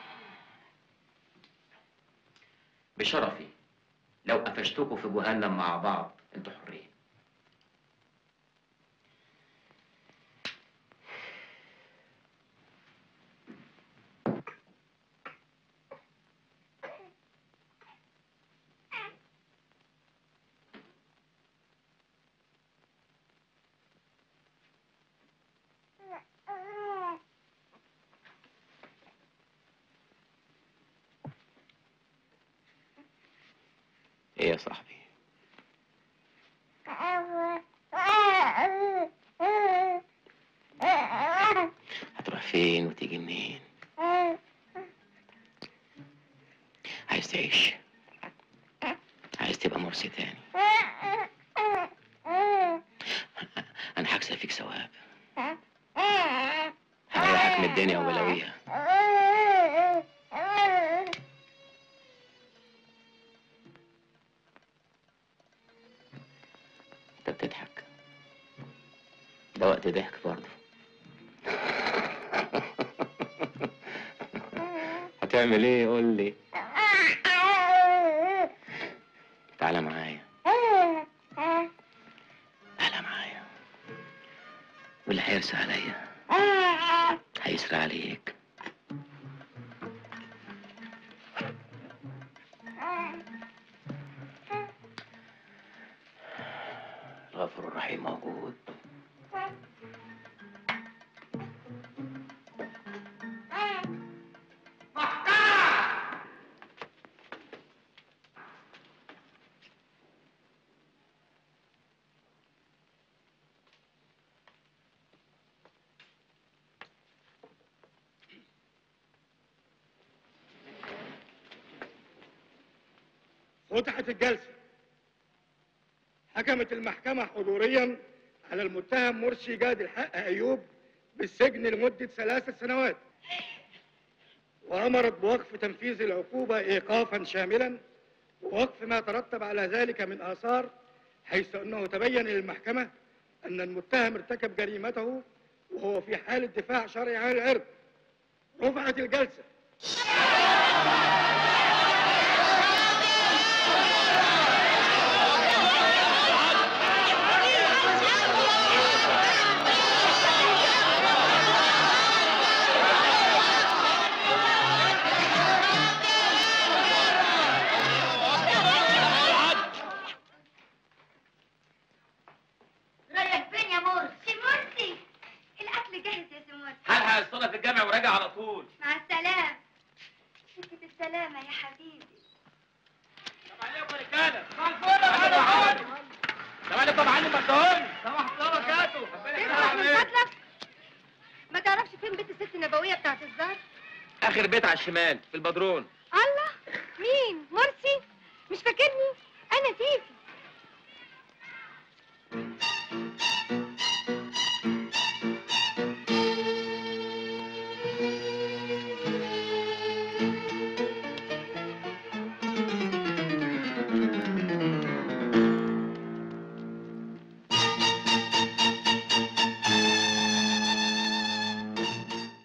Speaker 2: بشرفي، لو قفشتكوا في جهنم مع بعض انتوا حرين. ايه يا صاحبي؟ هتروح فين وتيجي منين؟ عايز تعيش؟ عايز تبقى مرسي تاني؟ انا هكسب فيك ثواب، هريحك من الدنيا وبلاويها. انت بتضحك، ده وقت ضحك برضه. هتعمل ايه قول لي؟ تعالى معايا، تعالى معايا، واللي هيرسى عليا هيسرى عليك. الغفور الرحيم موجود.
Speaker 17: فتحت الجلسة. حكمت المحكمة حضوريا على المتهم مرسي جاد الحق أيوب بالسجن لمدة ثلاث سنوات، وأمرت بوقف تنفيذ العقوبة إيقافا شاملا ووقف ما ترتب على ذلك من آثار، حيث أنه تبين للمحكمة أن المتهم ارتكب جريمته وهو في حالة دفاع شرعي عن العرض. رفعت الجلسة.
Speaker 13: رايح فين يا مرسي؟ مرسي الاكل جاهز يا سي مرسي.
Speaker 2: هلحق الصلاة في الجامع وراجع على طول.
Speaker 13: مع السلامة. سكة السلامة يا حبيبي.
Speaker 2: السلام عليكم يا رجالة. صباح الفل يا معلم. السلام عليكم يا معلم مدهوني. صباح الخير وبركاته.
Speaker 11: اسمع من فضلك، ما تعرفش فين بيت الست النبوية بتاعت الزهر؟
Speaker 2: آخر بيت على الشمال في البدرون.
Speaker 11: الله، مين؟ مرسي؟ مش فاكرني؟ أنا فيفي.